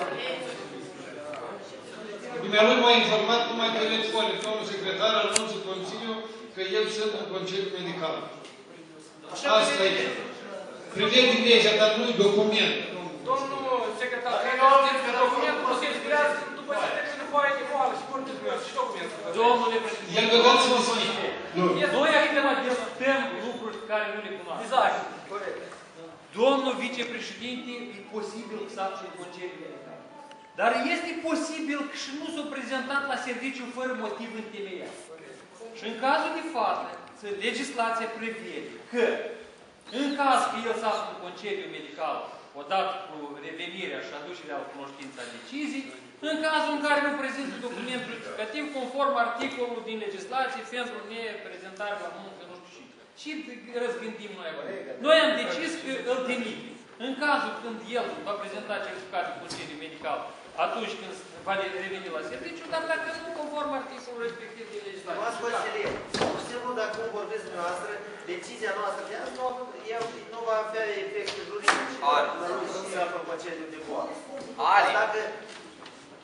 Dumnealui m-a informat numai telefonic, domnul secretar anunță Consiliul că eu sunt în concediu medical. Asta e. Prevede legea, dar nu-i document. Domnul secretar, documentul nu se expirează după ce termină foaia de boală și vorbiți dumneavoastră. Și documentul? Domnule președinte, I-am gădat să vă spune. noi acum discutăm lucruri care nu le cunoaștem. Exact. Domnul vicepreședinte, e posibil să afle în concediu medical. Dar este posibil că și nu s-a prezentat la serviciu fără motiv întemeiat. Și în cazul de față, legislația prevede că în caz că el s-a află în concediu medical odată cu revenirea și aducerea la cunoștința decizii, în cazul în care nu prezintă document justificativ conform articolul din legislație pentru neprezentare la muncă, nu știu și răzgândim noi acum. Noi am decis că îl demitem. În cazul când el va prezenta certificat de concediu medical atunci când va reveni la serviciu, dar dacă nu conform articolul respectiv de legislație. Doamna consilier, pur și simplu, dacă cum vorbiți dumneavoastră, decizia noastră de azi nu va avea efecte juridice. Are. Nu se află în concediu de boală. Are.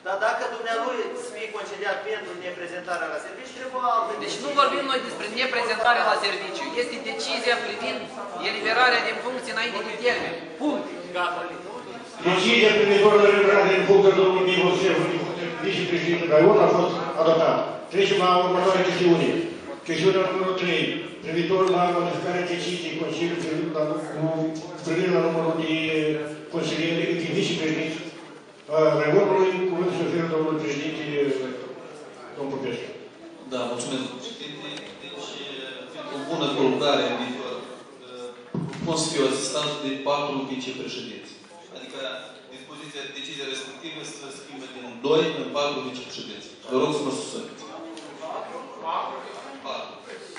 Dar dacă dumnealui să fie concediat pentru neprezentarea la serviciu, trebuie altă Deci nu vorbim noi despre neprezentarea la serviciu. Este decizia privind eliberarea din funcție înainte de termen. Punct. Gata. Decizia privitor la eliberarea din funcție domnului Mihai Șefului, vicepreședinte Gaion, a fost adoptată. Trecem la următoarea chestiune. Chestiunea numărul 3. Privitor la modificarea deciziei Consiliului privind la numărul de consilieri, de vicepreședinți Raionului, cuvântul să oferă domnul președinte, domnul Popescu. Da, mulțumesc, domnul președinte. Deci, pentru o bună colaborare în viitor, pot să fiu asistant de 4 vicepreședinți. Adică decizia respectivă să schimbă din 2 în 4 vicepreședinți. Vă rog să mă susțineți. 4.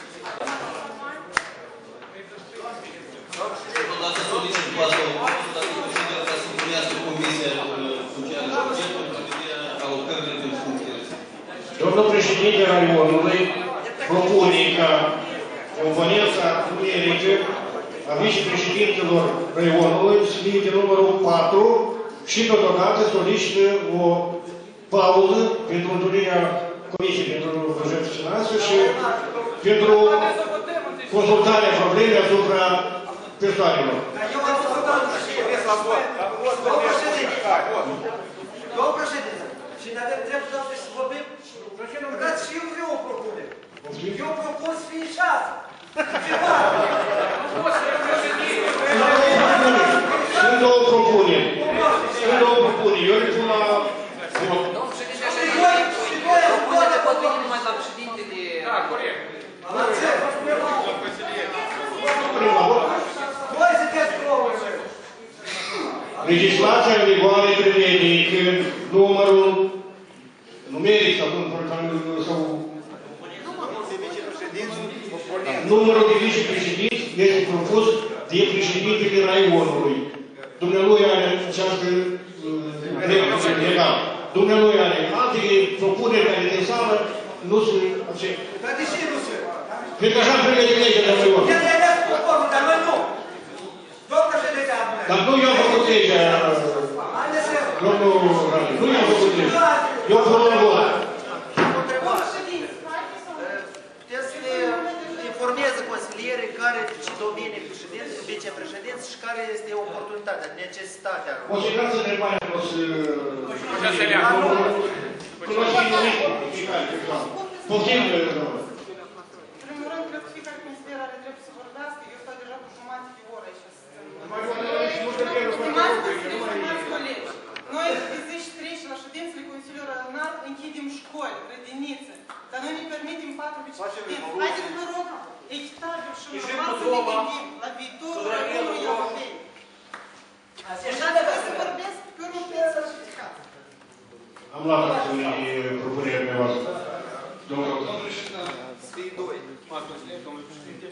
Totodată solicit poate dacă președintele ca să împunească comisia funciară și bugetul pentru vederea alocărilor din funcțiile. Domnul președinte Raionului propune ca componența numerică a vicepreședintelor Raionului să fie de numărul 4 și totodată solicită o pauză pentru întâlnirea Comisiei pentru Buget și Finanțe și pentru consultarea problemei asupra persoanelor. Domnul președinte, și ne avem dreptul să vorbim, dați și eu o propunere. Eu propun să fie 6. Sunt două propuneri. Eu le pun la vot. Domnul președinte, așa propunerile pot veni numai la președintele... Da, corect. Voi sunteți plouă. Legislația în vigoare prevede că numărul numeric sau numărul de vicepreședinți este propus de președintele Raionului. Dumnealui are această dreptul legal. Dumnealui are alte propuneri care din sală nu se acceptă. Dar de ce nu se? Pentru că așa prevede legea de Raionul. El le-a dat poporul, dar noi nu. Domnul președinte, dar nu eu am făcut legea, domnul Radu. Nu eu am făcut legea. Eu pun la vot. Informează consilierii care și domenii vicepreședinți și care este oportunitatea, necesitatea. Considerați întrebarea o să... Așa se leagă. Poftim, primul rând, cred că fiecare consilier are dreptul să vorbească. Eu stau deja cu jumătate de oră aici. Stimați colegi, noi de 10:30 la ședințele Consiliului Înalt închidem școli, grădinițe, dar noi ne permitem 4 vicepreședinți. Haideți, vă rog, echitabil și normal să ne gândim la viitorul României Europene. Așa trebuie să vorbesc pe urmă pe certificat. Am luat acțiune propunerea mea voastră. Domnul președinte, domnul președinte,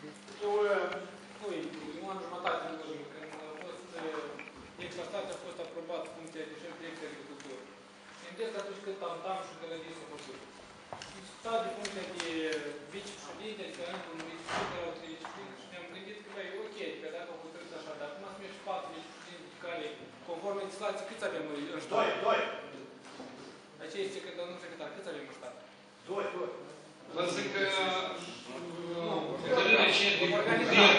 un an jumătate în urmă, când a fost exarsat, a fost aprobat funcția de șef de agricultură. Gândesc atunci când Tam și Gălădie s-a făcut. Discutat de funcția de vicepreședinte, adică încă un vicepreședinte, erau 3 vicepreședinte și ne-am gândit că, băi, ok, că dacă au hotărât așa, dar acum să mergi 4 vicepreședinte care, conform legislației, câți avem noi în stat? 2. Aceea este că, domnul secretar, câți avem în stat? 2. Vă zic că hotărârea aceea de guvern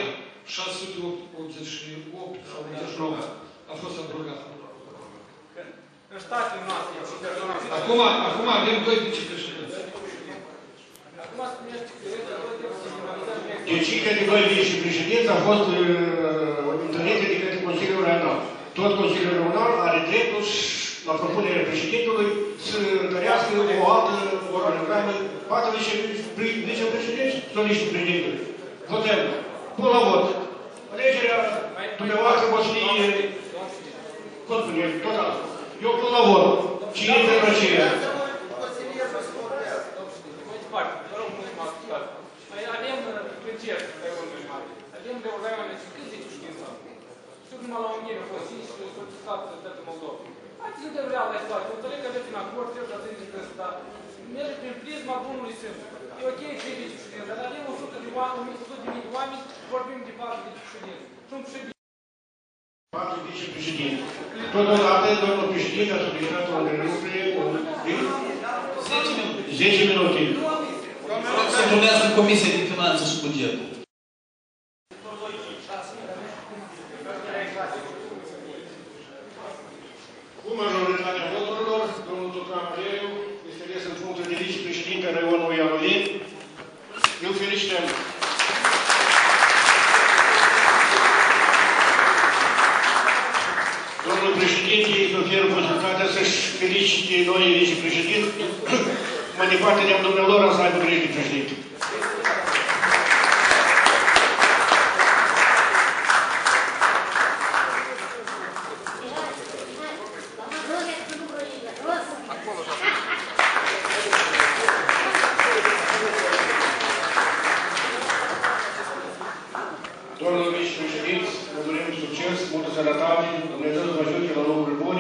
688 sau 89 a fost abrogată. În statele noastre. Acum avem 2 vicepreședinți. Acum spuneți că deciziile de 2 vicepreședinți a fost întâlnite de către Consiliul Regional. Tot Consiliul Regional are dreptul la propunerea președintelui să întărească o altă organigramă 4 vicepreședinți, solicită președintele. Votăm. Pun la vot. Alegerea dumneavoastră o să fie... Cum spuneți? Tot asta. Eu pun la vot. Cine e pentru aceea? Avem bugget pe România Mare. Avem de o raioane și cât zice știința? Știu numai la Unire a fost și solicitat de Moldova. Haideți să dăm real la situație. Înțeleg că aveți un acord, eu și ați zis că dar merge prin prisma bunului simț. E ok, 3 vicepreședinți, dar avem 100 de oameni, vorbim de 4 vicepreședinți. Și un președinte. 4 vicepreședinți. vicepreședinte. Totodată, domnul președinte a solicitat o întrerupe de 10 minute. Se urmează Comisia de Finanțe și Buget. Cu majoritatea voturilor, domnul Tucan Valeriu este ales în funcție de vicepreședinte a raionului Ialoveni. Îl felicităm! Domnul președinte îi oferă posibilitatea să-și felicite noi vicepreședinți. Mai departe de-am dumnealor să aibă grijă de președinte. Domnul vicepreședinte, vă dorim succes, multă sănătate, Dumnezeu să vă ajute la lucruri bune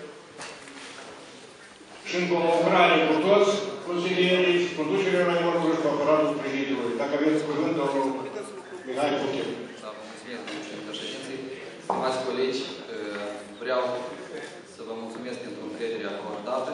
și în colaborare cu toți consilierii și conducerea raionului și cu aparatul președintelui. Dacă aveți cuvânt, domnul Mihai Putin. Da, vă mulțumesc, domnul președinte ședinței. Stimați colegi, vreau să vă mulțumesc pentru încrederea acordată.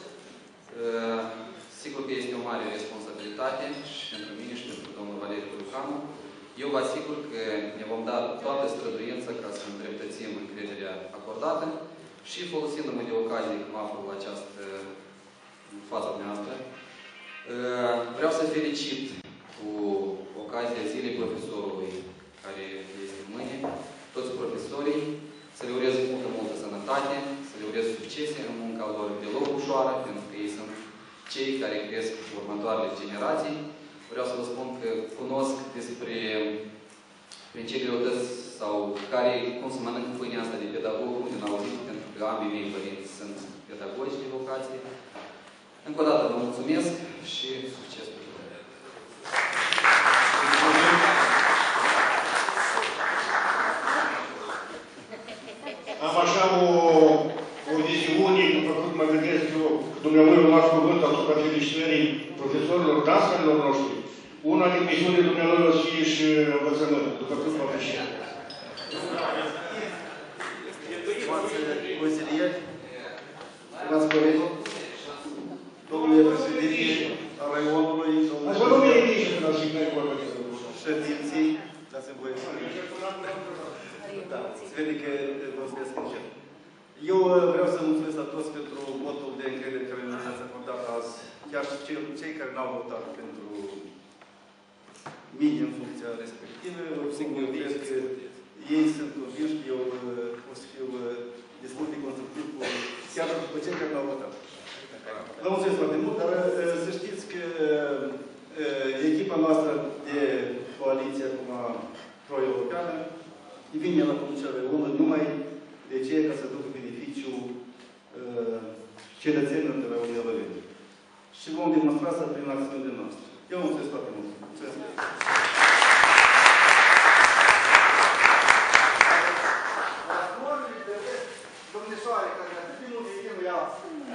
Sigur că este o mare responsabilitate și pentru mine și pentru domnul Valeriu Trucanu. Eu vă asigur că ne vom da toată străduința ca să îndreptățim încrederea acordată și folosindu-mă de ocazie că mă aflu la această fază noastră, vreau să felicit cu ocazia Zilei Profesorului, care este mâine, toți profesorii, să le urez multă sănătate, să le urez succese în munca lor deloc ușoară, pentru că ei sunt cei care cresc următoarele generații. Vreau să vă spun că cunosc despre prin ce greutăți sau cum să mănânc pâinea asta de pedagog, unde n-au auzit, pentru că ambii mei părinți sunt pedagogi de vocație. Încă o dată vă mulțumesc și succes tuturor! Am așa o viziune, după cum mă gândesc eu, dumneavoastră vă luați cuvânt asupra felicitării profesorilor, dascărilor noștri. Una din misiunile dumneavoastră o să fie și învățământul, după cum mă apreciat. Consilieri, stimați colegi, domnule președinte al raionului, ședinții, dați-mi voie să vede că vorbesc încet. Eu vreau să mulțumesc la toți pentru votul de încredere care mi-ați acordat azi, chiar și cei care n-au votat pentru mine în funcția respectivă. Eu cred că ei sunt convinși că eu o să fiu destul de constructiv chiar după cei care n-au votat. Vă mulțumesc foarte mult, dar să știți că echipa noastră de coaliție acum pro-europeană vine la conducerea raionului numai de ce ca să ducă beneficiu cetățenilor de raionul Ialoveni. Și vom demonstra asta prin acțiunile noastre. Eu vă mulțumesc foarte mult. Mulțumesc! Domnișoare, care atât de mult de timp ia.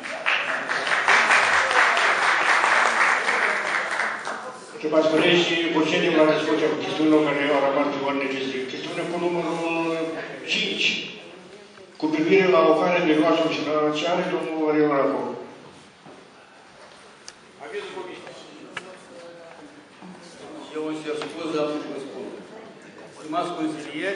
Stimați colegi, procedem la discuția cu chestiunilor care au rămas pe ordine de zi. Chestiunea cu numărul 5, cu privire la ocarea mijloacelor financiare, domnul Aurel Racov. Avizul comisiei. Eu îmi cer scuze, am să vă spun. Stimați consilieri,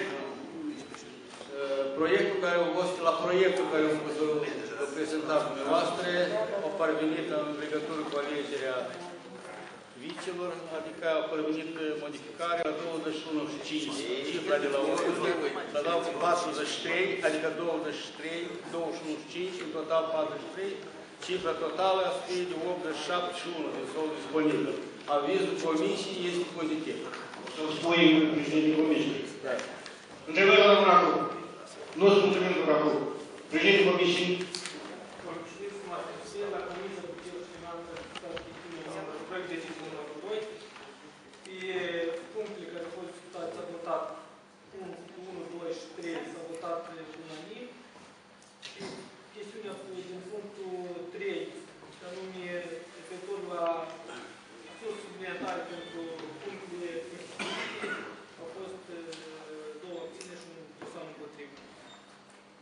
la proiectul care am prezentat dumneavoastră, au parvenit în legătură cu alegerea vicilor, adică a parvenit modificarea la 21,5, cifra de la 1, să dau 43, adică 23, 21,5, în total 43, cifra totală a fi de 87,1 din sol disponibil. Avizul comisiei este pozitiv. Să-l spui președintele comisiei. Da. Întrebări la domnul Racov. Nu sunt mulțumesc, domnul Racov. Președintele comisiei. La Comisia de Buget și Finanțe, proiect de decizii numărul 2, pe punctele care au fost discutate s-a votat 1, 2 și 3 s-a votat unanim. Chestiunea din punctul 3, anume referitor la surse suplimentare pentru punctele au fost 2 abțineri și 1 persoană împotrivă.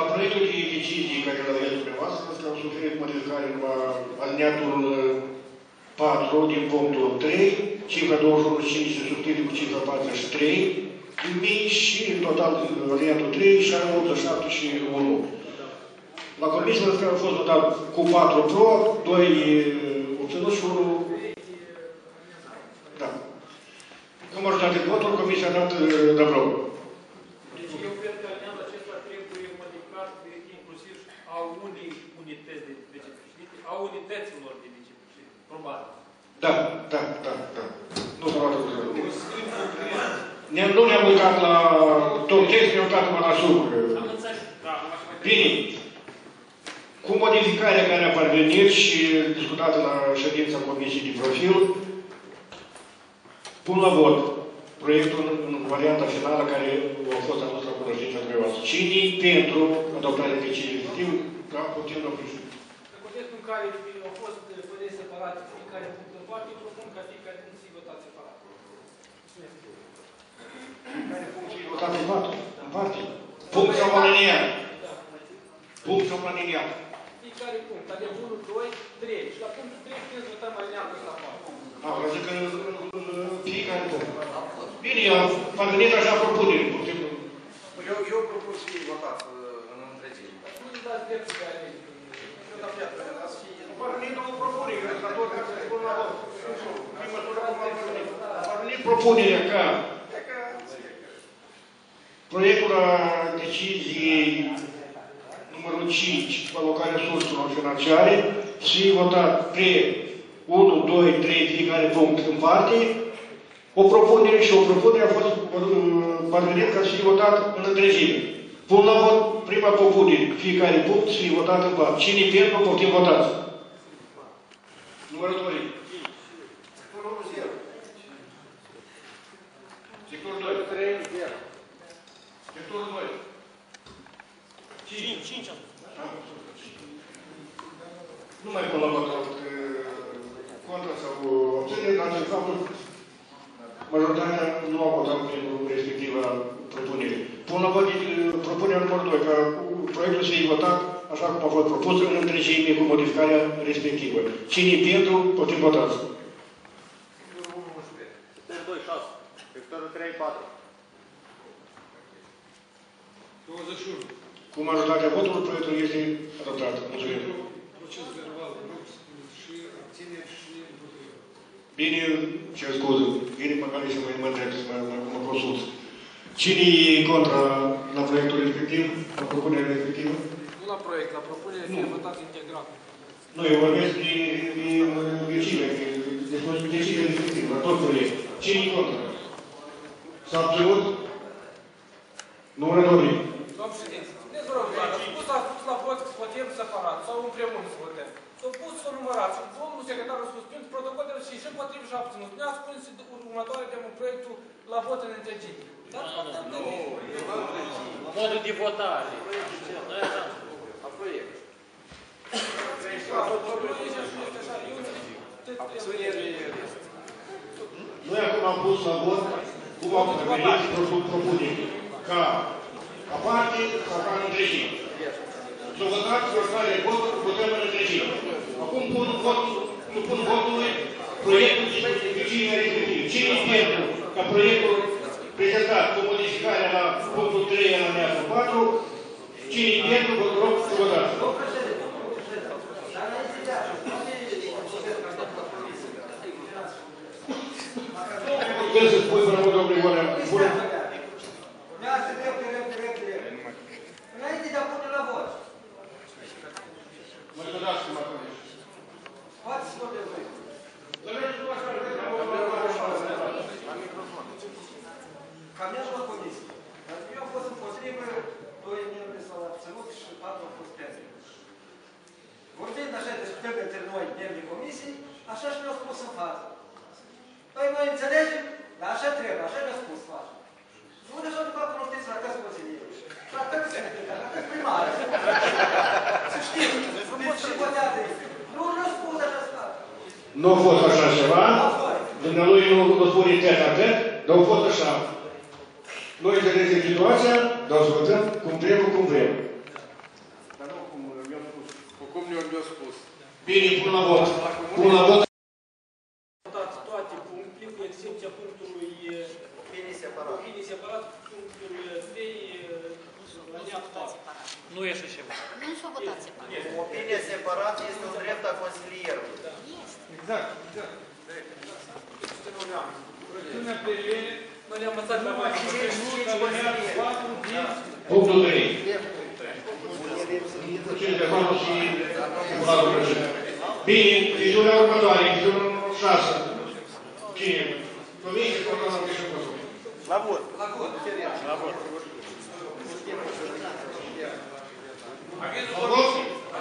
proiectul de decizie care l-a avut dumneavoastră, ăsta a suferit modificare la alineatul 4 din punctul 3, cifra 21.5 se substituie cu cifra 43, mii și în total alineatul 3, 87 și 1. La comisie ăsta a fost votat cu 4 pro, 2 obținut și 1. Da. Cu majoritate de voturi, comisia a dat de aprobă. Eu cred că alineatul acesta trebuie modificat inclusiv a unei unități de vicepreședinte, a unităților de vicepreședinte, probabil. Da. Nu s-a luat nu ne-am uitat la tot text, ne-am uitat numai la sub. Bine. Cu modificarea care a parvenit și discutată la ședința Comisiei de Profil, pun la vot proiectul în varianta finală care a fost adus la cunoștința dumneavoastră. Cine pentru adoptarea deciziei respective? Da, putem la președinte. În contextul în care au fost păreri separate, fiecare punct în parte, eu propun ca fiecare punct să-i votați separat. Fiecare punct să-i votați separat? În parte? Punct sau aliniat? Punct sau aliniat? Fiecare punct, ale 1, 2, 3. Și la punctul 3 putem să votăm alineatul ăsta aparte. Vreau zic că fiecare punct. Bine, am parvenit așa propunere. Eu propun să fie votat în întregime. Nu îți dați dreptul de a alege. Am parvenit o propunere, că ăsta tot ca să spun la vot. Prin măsură cum am parvenit. Am parvenit propunerea ca proiectul la deciziei numărul 5, cu alocarea surselor financiare, să fie votat pe 1, 2, 3, fiecare punct în parte. O propunere și o propunere a fost parvenit ca să fie votat în întregime. Pun la vot prima propunere, fiecare punct să fie votat în parte. Cine pentru, poftim votați. Numărătorii. Sectorul 1, 0. Sectorul 2. 3, 0. Sectorul 2. 5. Nu mai pun la vot contra sau obținere, dar de faptul majoritatea nu a votat pentru respectiva propunere. Pun la vot propunerea numărul 2, ca proiectul să fie votat așa cum a fost propus în întregime cu modificarea respectivă. Cine pentru, putem votați. Sectorul 2, 6. Sectorul 3, 4. 21. Cu majoritatea voturilor, proiectul este adoptat. Mulțumim. Proces verbal, și abțineri și împotrivă. Bine, cer scuze. Bine, măcar să mă întreb, să mă consult. Cine e contra la proiectul respectiv, la propunerea respectivă? Nu la proiect, la propunere fie votat integral. Nu, eu vorbesc de decizia, de decizia respectivă, la tot proiectul. Cine e contra? S-a abținut? Numărătorii. Doamne președinte, spuneți, vă rog, a spus la vot că să votăm separat sau împreună să votăm. S-au pus să numărați. Domnul secretar a spus, pentru protocolele și împotrivă și abținut. Ne-a spus următoare de proiectul la vot în întregime. Dar votăm de modul de votare. La proiect. Noi acum am pus la vot cum am venit propunere. Ca aparte sau ca în întregime. Să votați oricare vot, votăm în întregime. Acum pun votului proiectul de decizie respectiv. Cine pentru ca proiectul prezentat cu modificarea la punctul 3 la alineatul 4, cine pentru, vă rog să votați. Trebuie să spui până domnul Grigore. Urmează repede. Înainte de a pune la vot. Mă scuzați că mă conești. Poate să vorbim voi. Cam ea la comisie. Dar eu am fost împotrivă, 2 membri s-au abținut și 4 au fost pentru. Vorbind așa, discutăm între noi, membrii comisiei, așa și ne-au spus în față. Păi noi înțelegem, dar așa trebuie, așa ne-a spus față. Nu deja de fapt cunoștiți la căs consilieri. La căs secretar, la căs primar. Să știți, și votează. Nu ne-a spus așa stat. Nu a fost așa ceva. Dumnealui nu spune tet-a-tet, dar a fost așa. Noi înțelegem situația, dar să votăm cum vrem, cum vrem. le-a spus. Bine, pun la vot. Pun la vot. Votați toate punctele, cu excepția punctului Opinii separat. Opinii separat, punctul 3, aliniatul 4. Nu e așa ceva. Nu s-a votat separat. Opinie separată este un drept a consilierului. Exact, exact. Proiecțiunea privind, noi ne-am învățat la mai Punctul 3. Cine de acolo și Bularul Brăjân. Bine, chestiunea următoare, chestiunea 6. Cine? Comisie, Controlul Brăjân Kosovo. La vot. La vot. La vot. La vot?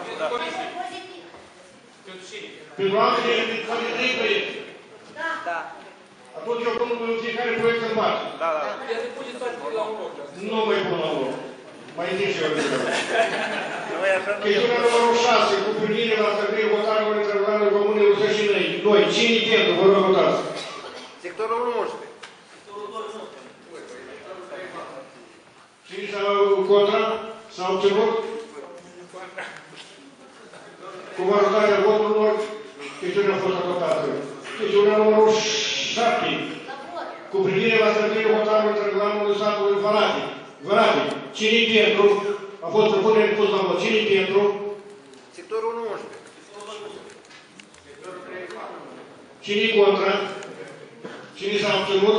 Pentru altele, pentru 3 proiecte. Da. Atunci eu pun fiecare proiect în parte. Da, da. Ia să puneți toate la un loc. Nu mai pun la loc. Mai zic și eu de chestiunea numărul 6, cu privire la stabilirea votarilor între organele comune Rusășinăi. Noi, cine pentru? Vă rog votați. Sectorul 11. Cine s-a contra? S-a obținut? Cu majoritatea voturilor, chestiunea a fost adoptată. Chestiunea numărul 7, cu privire la stabilirea votarilor între organele statului Vărate. Cine-i pentru? A fost propunere pus la vot. Cine-i pentru? Sectorul 11. Cine-i contra? Cine s-a obținut?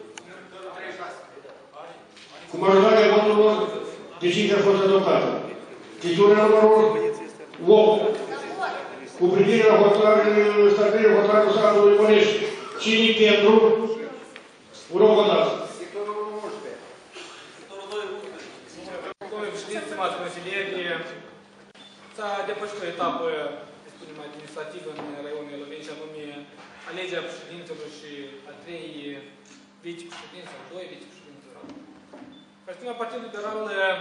Cu majoritatea voturilor, decizia a fost adoptată. Chestiunea numărul 8, cu privire la stabilirea hotărârii statului Mănești. Cine-i pentru? Vă rog votați. Sectorul 11. Domnule președinte, stimați consilieri, s-a depășit o etapă, să spunem, administrativă în raionul Elăveni, și anume alegerea președintelor și a 3 vicepreședinți sau 2 vicepreședinți. Fracțiunea Partidului Liberal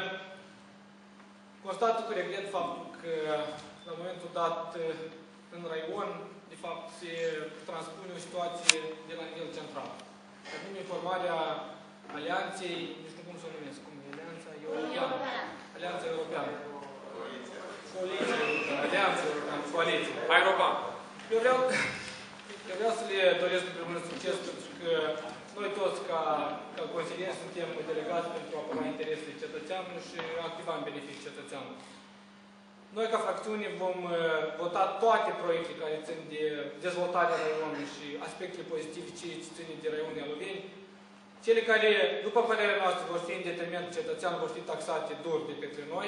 constată cu regret faptul că la momentul dat în raion, de fapt, se transpune o situație de la nivel central. Anume formarea alianței, nu știu cum să o numesc, cum e Alianța Europeană. Alianța Europeană. Coaliție, Alianța Europeană, coaliție. Aeroban. Eu vreau să le doresc împreună succes, pentru că noi toți, ca consilieri, suntem delegați pentru a apăra interesele cetățeanului și activa în beneficiul cetățeanului. Noi, ca fracțiune, vom vota toate proiectele care țin de dezvoltarea raionului și aspectele pozitive ce țin de raionul Elăveni. Cele care, după părerea noastră, vor fi în detrimentul cetățeanului, vor fi taxate dur de către noi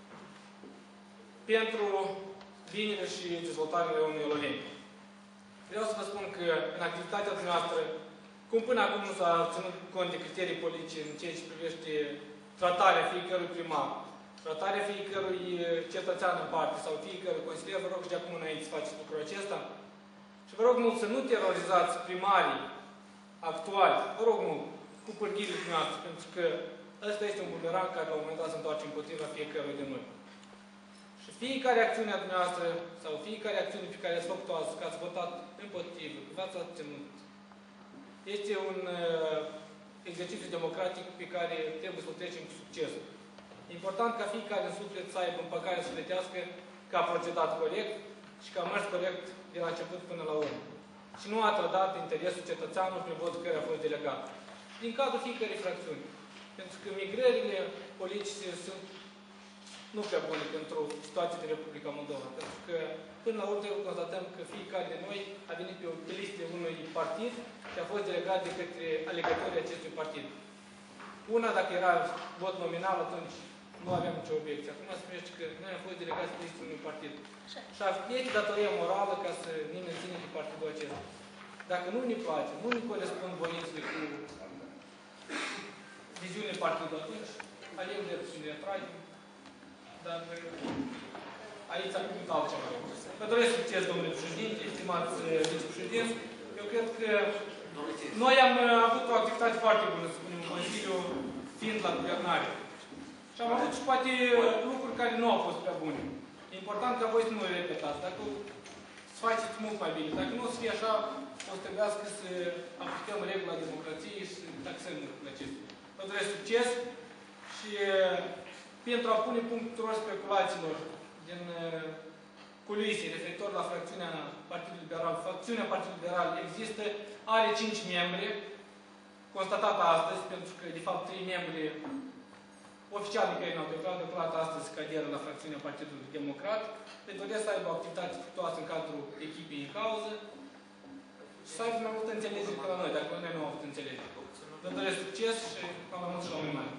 pentru binele și dezvoltarea raionului Elăveni. Vreau să vă spun că în activitatea noastră, cum până acum nu s-a ținut cont de criterii politice în ceea ce privește tratarea fiecărui primar, tratarea fiecărui cetățean în parte sau fiecărui consilier, vă rog și de acum înainte să faceți lucrul acesta. Și vă rog mult să nu terorizați primarii actuali, vă rog mult, cu pârghiile noastre, pentru că ăsta este un bumerang care la un moment dat se întoarce împotriva fiecărui de noi. Și fiecare acțiune a dumneavoastră sau fiecare acțiune pe care ați făcut-o azi, că ați votat împotrivă, că v-ați abținut, este un exercițiu democratic pe care trebuie să-l trecem cu succes. Important ca fiecare în suflet să aibă împăcare sufletească că a procedat corect și că a mers corect de la început până la urmă. Și nu a trădat interesul cetățeanului prin votul care a fost delegat. Din cadrul fiecărei fracțiuni. Pentru că migrările politice sunt nu prea bune pentru situația din Republica Moldova. Pentru că, până la urmă, constatăm că fiecare de noi a venit pe listele unui partid și a fost delegat de către alegătorii acestui partid. Una, dacă era vot nominal, atunci nu aveam nicio obiecție. Acum se spune că noi am fost delegați pe listele unui partid. Și este datoria morală ca să ne menținem de partidul acesta. Dacă nu ne place, nu ne corespund voințele cu viziunile partidului, atunci alegem de să ne retragem. Dar aici am făcut altceva. Vă doresc succes, domnule președinte, estimați vicepreședinți. Eu cred că noi am avut o activitate foarte bună, să spunem, în Consiliu, fiind la guvernare. Și am avut și poate lucruri care nu au fost prea bune. E important ca voi să nu le repetați. Dacă să faceți mult mai bine. Dacă nu o să fie așa, o să trebuiască să aplicăm regula democrației și să taxăm lucrurile acestea. Vă doresc succes și pentru a pune punct tuturor speculațiilor din culise referitor la fracțiunea Partidului Liberal. Fracțiunea Partidului Liberal există, are 5 membri, constatată astăzi, pentru că, de fapt, 3 membri oficiali care n-au declarat astăzi că aderă la fracțiunea Partidului Democrat. Deci doresc să aibă o activitate fructuoasă în cadrul echipei în cauză și să aibă mai multă înțelegere ca la noi, dacă noi nu am avut înțelegere. Vă doresc succes și am mai mult și la mai mare.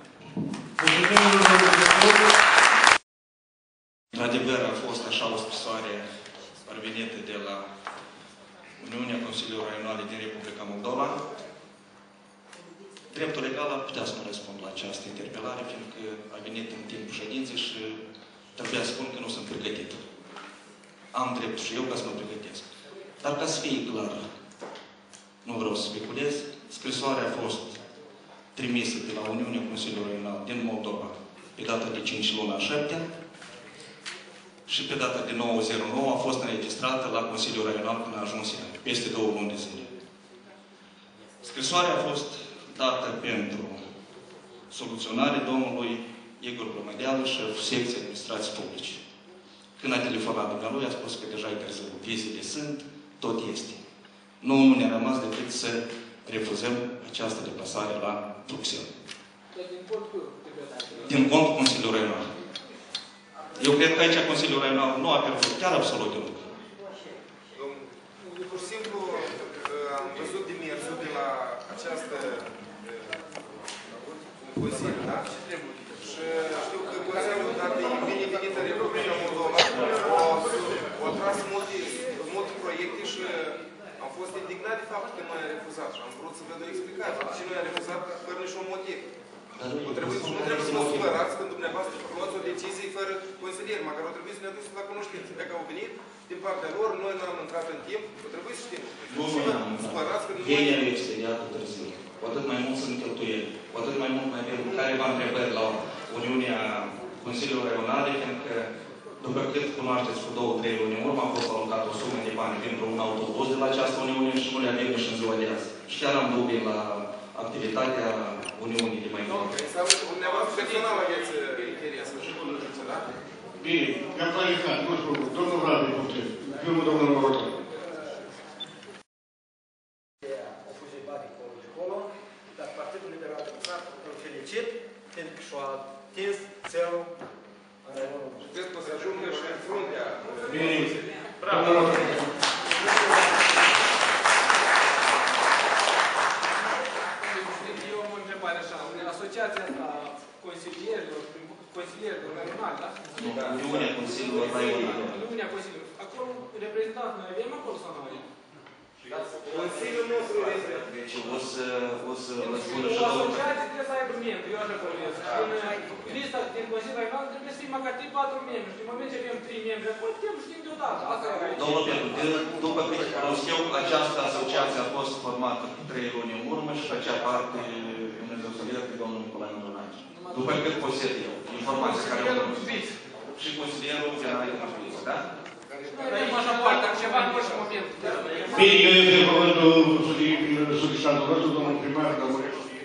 Într-adevăr, a fost așa o scrisoare parvenită de la Uniunea Consiliului Raionale din Republica Moldova. Dreptul legal ar putea să nu răspund la această interpelare, fiindcă a venit în timpul ședinței și trebuia să spun că nu sunt pregătit. Am dreptul și eu ca să mă pregătesc. Dar ca să fie clar, nu vreau să speculez, scrisoarea a fost trimisă de la Uniunea Consiliului Raional din Moldova pe data de 5 luna 7 și pe data de 9/09 a fost înregistrată la Consiliul Raional până a ajuns peste 2 luni de zile. Scrisoarea a fost dată pentru soluționare domnului Igor Plămădeală, șef secției administrației publice. Când a telefonat dumnealui, a spus că deja e târziu, vizele sunt, tot este. Nu ne-a rămas decât să refuzăm această deplasare la Bruxelles. Din contul Consiliului Raional. Eu cred că aici Consiliul Raional nu a pierdut chiar absolut deloc. Pur și simplu am văzut demersul de la această Consiliu, da? Și știu că Consiliul, dat de binevenită Republica Moldova, a tras multe proiecte și am fost indignat de faptul că noi am refuzat și am vrut să văd o explicație. De ce noi am refuzat fără niciun motiv? Nu trebuie să mă supărați când dumneavoastră luați o decizie fără consilieri. Măcar o trebuie să ne aduceți la cunoștință. Dacă au venit din partea lor, noi n-am intrat în timp, o trebuie să știm. Nu am intrat. Ei ne-au expediat târziu. Cu atât mai mult sunt cheltuieli. Cu atât mai mult mai avem careva întrebări la Uniunea Consiliului Raionale, fiindcă, după cât cunoașteți, cu 2-3 luni în urmă a fost alocat o sumă de bani pentru un autobuz de la această Uniune și nu le avem nici în ziua de azi. Și chiar am dubii la activitatea Uniunii de mai mult. Înseamnă că dumneavoastră personal aveți interes și cu lucrurile, da? Bine, mi-am clarificat, nu știu, domnul Vlad, puteți. Primul domnul Morotan. Au pus de bani acolo, dar Partidul Liberal Democrat îl felicit pentru că și-a atins țelul în raionul nostru. Cred că o să ajungă și în fruntea. Bine, bravo! Eu am o întrebare așa. Asociația asta consilierilor raionali, da? Uniunea Consiliului Raional. Uniunea Consiliului. Acolo, reprezentant, noi avem acolo sau nu avem? Consiliul nostru este. Deci o să răspundă și o asociație trebuie să aibă membri, eu așa vorbesc. În lista din Consiliul Raional trebuie să fie măcar 3-4 membri. Și în moment ce avem 3 membri, acolo putem știm deodată. Domnul Petru, după cât știu, această asociație a fost formată cu 3 luni în urmă și făcea parte, Dumnezeu să ierte, domnul Nicolae Mândrunache. După cât posed eu, informația care o cunosc. Și consilierul general de Mășuliță, da? Bine, eu îi cuvântul solicitantul nostru, domnul primar, domnul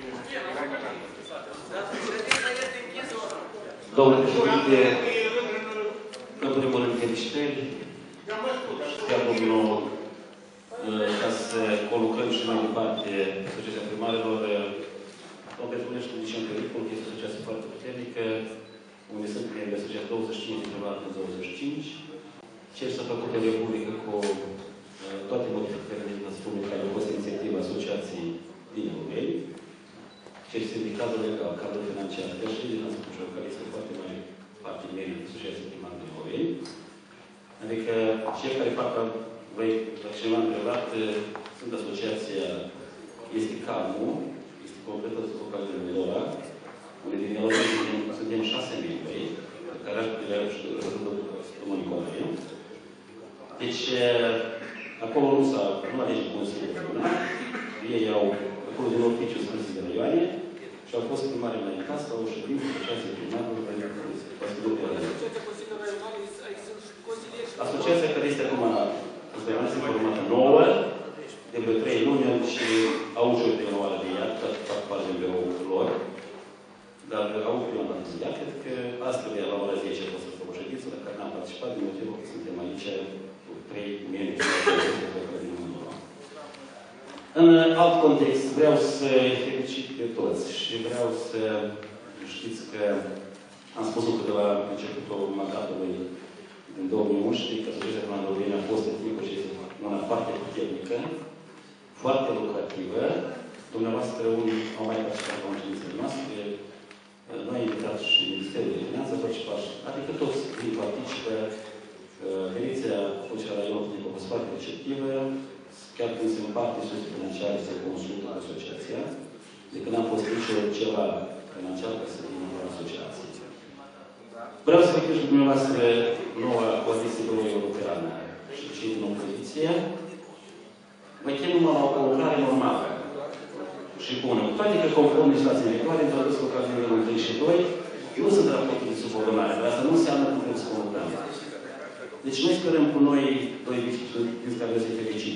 Domnule președinte, în primul rând felicitări, chiar domnul, ca să colucrăm și mai departe Asociația Primarilor, domnul Petrunești, de ce în pericol, că este o asociație foarte puternică, unde sunt membri asociați 25 de privat în 25. Ce s-a făcut în Republică cu toate modificările din spune care au fost inițiativa asociației din România, ce este de cadrul legal, cadrul financiar, chiar și din asociația care este foarte mai partenerii de asociației primară din România. Adică cei care fac cineva întrebat, sunt asociația, este CAMU, este completă locală de Medora, unde din Eloră suntem 6 membri, care aș putea și domnul Nicolae. Deci, acolo nu alege Consiliul Raional, ei au, acolo din oficiu sunt de raioane și au fost primare la casă, au ședință cu 6 primaruri pentru Consiliul Raional. Asociația care este acum, este formată nouă, de vreo 3 luni și au și o primăvară de ea, fac parte din biroul lor, dar au prima dată de ea, cred că astăzi la ora 10 a fost o ședință, la care n-am participat din motivul că suntem aici cu 3 membri din Moldova. În alt context, vreau să felicit pe toți și vreau să știți că am spus-o că de la începutul mandatului din 2011, că Asociația Comandoveni a fost în timpul și una foarte puternică, foarte lucrativă. Dumneavoastră, unii au mai participat la ședințele noastre, noi am invitat și Ministerul de Finanțe a participat, adică toți din participă. Direcția Concerea Raionului a fost foarte receptivă, chiar când se împarte resurse financiare, se consultă cu asociația. De când am fost nicio ceva financiar ca să vină la asociație. Vreau să ridic și dumneavoastră noua coaliție pro-europeană și cei din opoziție. Vă chem la o lucrare normală și bună. Cu toate că conform legislației viitoare, într-o adus lucrare de nivelul 3 și 2, eu nu sunt raportul de subordonare, dar asta nu înseamnă că vrem să conlucrăm. Deci noi sperăm cu noi doi vicepreședinți care vreau să-i felicit.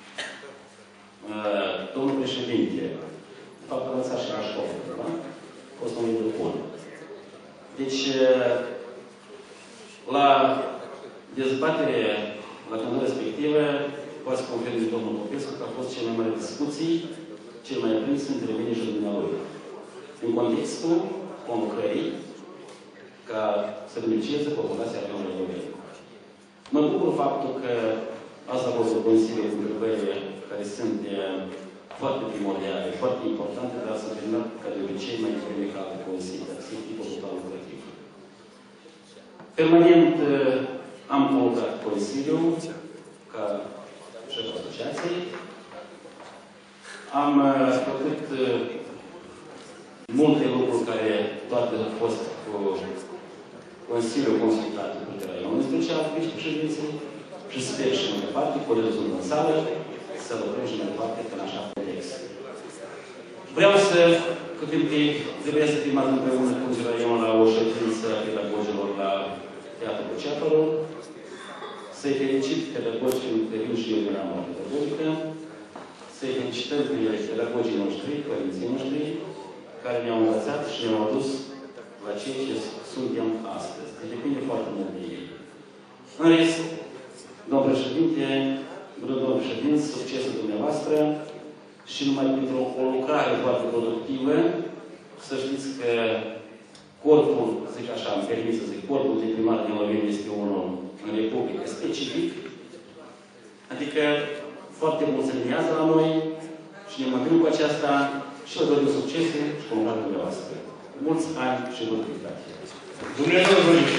Domnul președinte, de fapt, a lăsat și la școală, da? A fost un lucru bun. Deci, la dezbatere, la condul respectivă, poate să confirme domnul Popescu că a fost cele mai mari discuții, cel mai aprins între mine și dumnealui. În contextul conlucrării, ca să beneficieze populația raionului Moldovei. Mă bucur faptul că asta a fost o consilie cu întrebările care sunt foarte primordiale, foarte importante, dar să terminat ca de obicei mai devreme ca alte consilii, dar sunt tipul total lucrativ. Permanent am colocat Consiliul ca șeful asociației. Am făcut multe lucruri care toate au fost cu Consiliul consultat cu puterea Raionului special, vicepreședinții, și sper și mai departe, colegii sunt în sală, să lucrăm și mai departe în așa context. Vreau să, că trebuie să fim azi împreună cu Raionul la o ședință a pedagogilor la Teatrul Buceapărul, să-i felicit pedagogii care vin și eu din ramura pedagogică, să-i felicităm pe pedagogii noștri, părinții noștri, care ne-au învățat și ne-au adus la ceea ce suntem astăzi. Deci depinde foarte mult de ei. În rest, domnul președinte, domnul președinte, succesul dumneavoastră și numai pentru o lucrare foarte productivă, să știți că corpul, zic așa, îmi permis să zic, corpul de primar din Loveni este unul în Republică specific, adică foarte mult se liniază la noi și ne mândrim cu aceasta și vă dorim succese și comunitatea dumneavoastră. Mulți ani și multă felitate. Dumnezeu vă zice.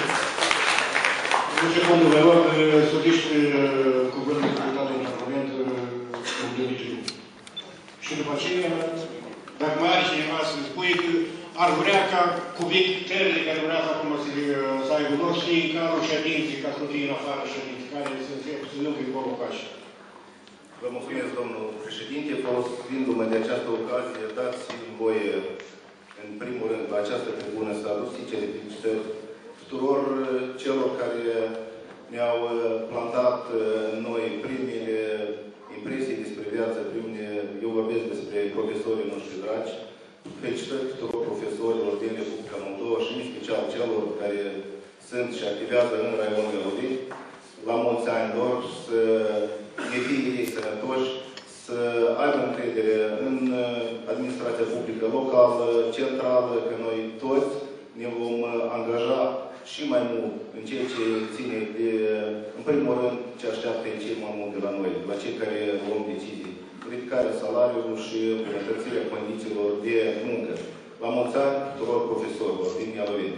Un secundul, vă rog, studiți cuvântul deputat din Parlament în Deligiu. Și după aceea, dacă mai are cineva să spui că ar vrea ca cuvintele care vrea acum să aibă loc și în cadrul ședinței, ca să nu fie în afară ședinței, care să nu fie colocați. Vă mulțumesc, domnul președinte. Folosindu-mă de această ocazie, dați-mi voie, în primul rând, la această tribună să aduc sincere felicitări tuturor celor care ne-au plantat în noi primele impresii despre viață, eu vorbesc despre profesorii noștri dragi. Felicitări tuturor profesorilor din Republica Moldova și în special celor care sunt și activează în raionul Loveni. La mulți ani lor, să ne fie ei sănătoși, să aibă încredere în administrația publică locală, centrală, că noi toți ne vom angaja și mai mult în ceea ce ține de, în primul rând, ce așteaptă cei mai mult de la noi, la cei care luăm decizii. Ridicarea salariului și îmbunătățirea condițiilor de muncă. La mulți ani tuturor profesorilor din Ialoveni.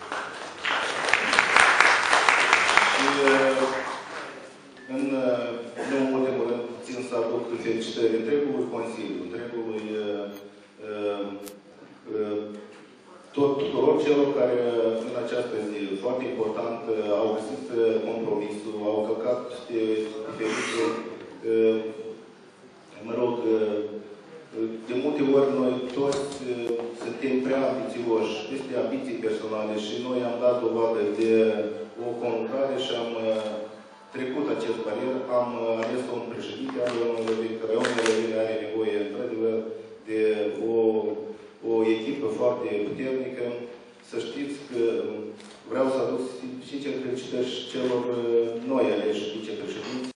Și în ultimul rând, țin să aduc felicitări întregului Consiliu, întregului tuturor celor care în această zi foarte important au găsit compromisul, au călcat diferite, mă rog, de multe ori noi toți suntem prea ambițioși, este ambiții personale și noi am dat dovadă de o conlucrare și am trecut acest barier, am ales un președinte al Raionului Loveni, că Raionul Loveni are nevoie, într-adevăr, de o echipă foarte puternică. Să știți că vreau să aduc sincer felicitări și celor noi aleși vicepreședinți.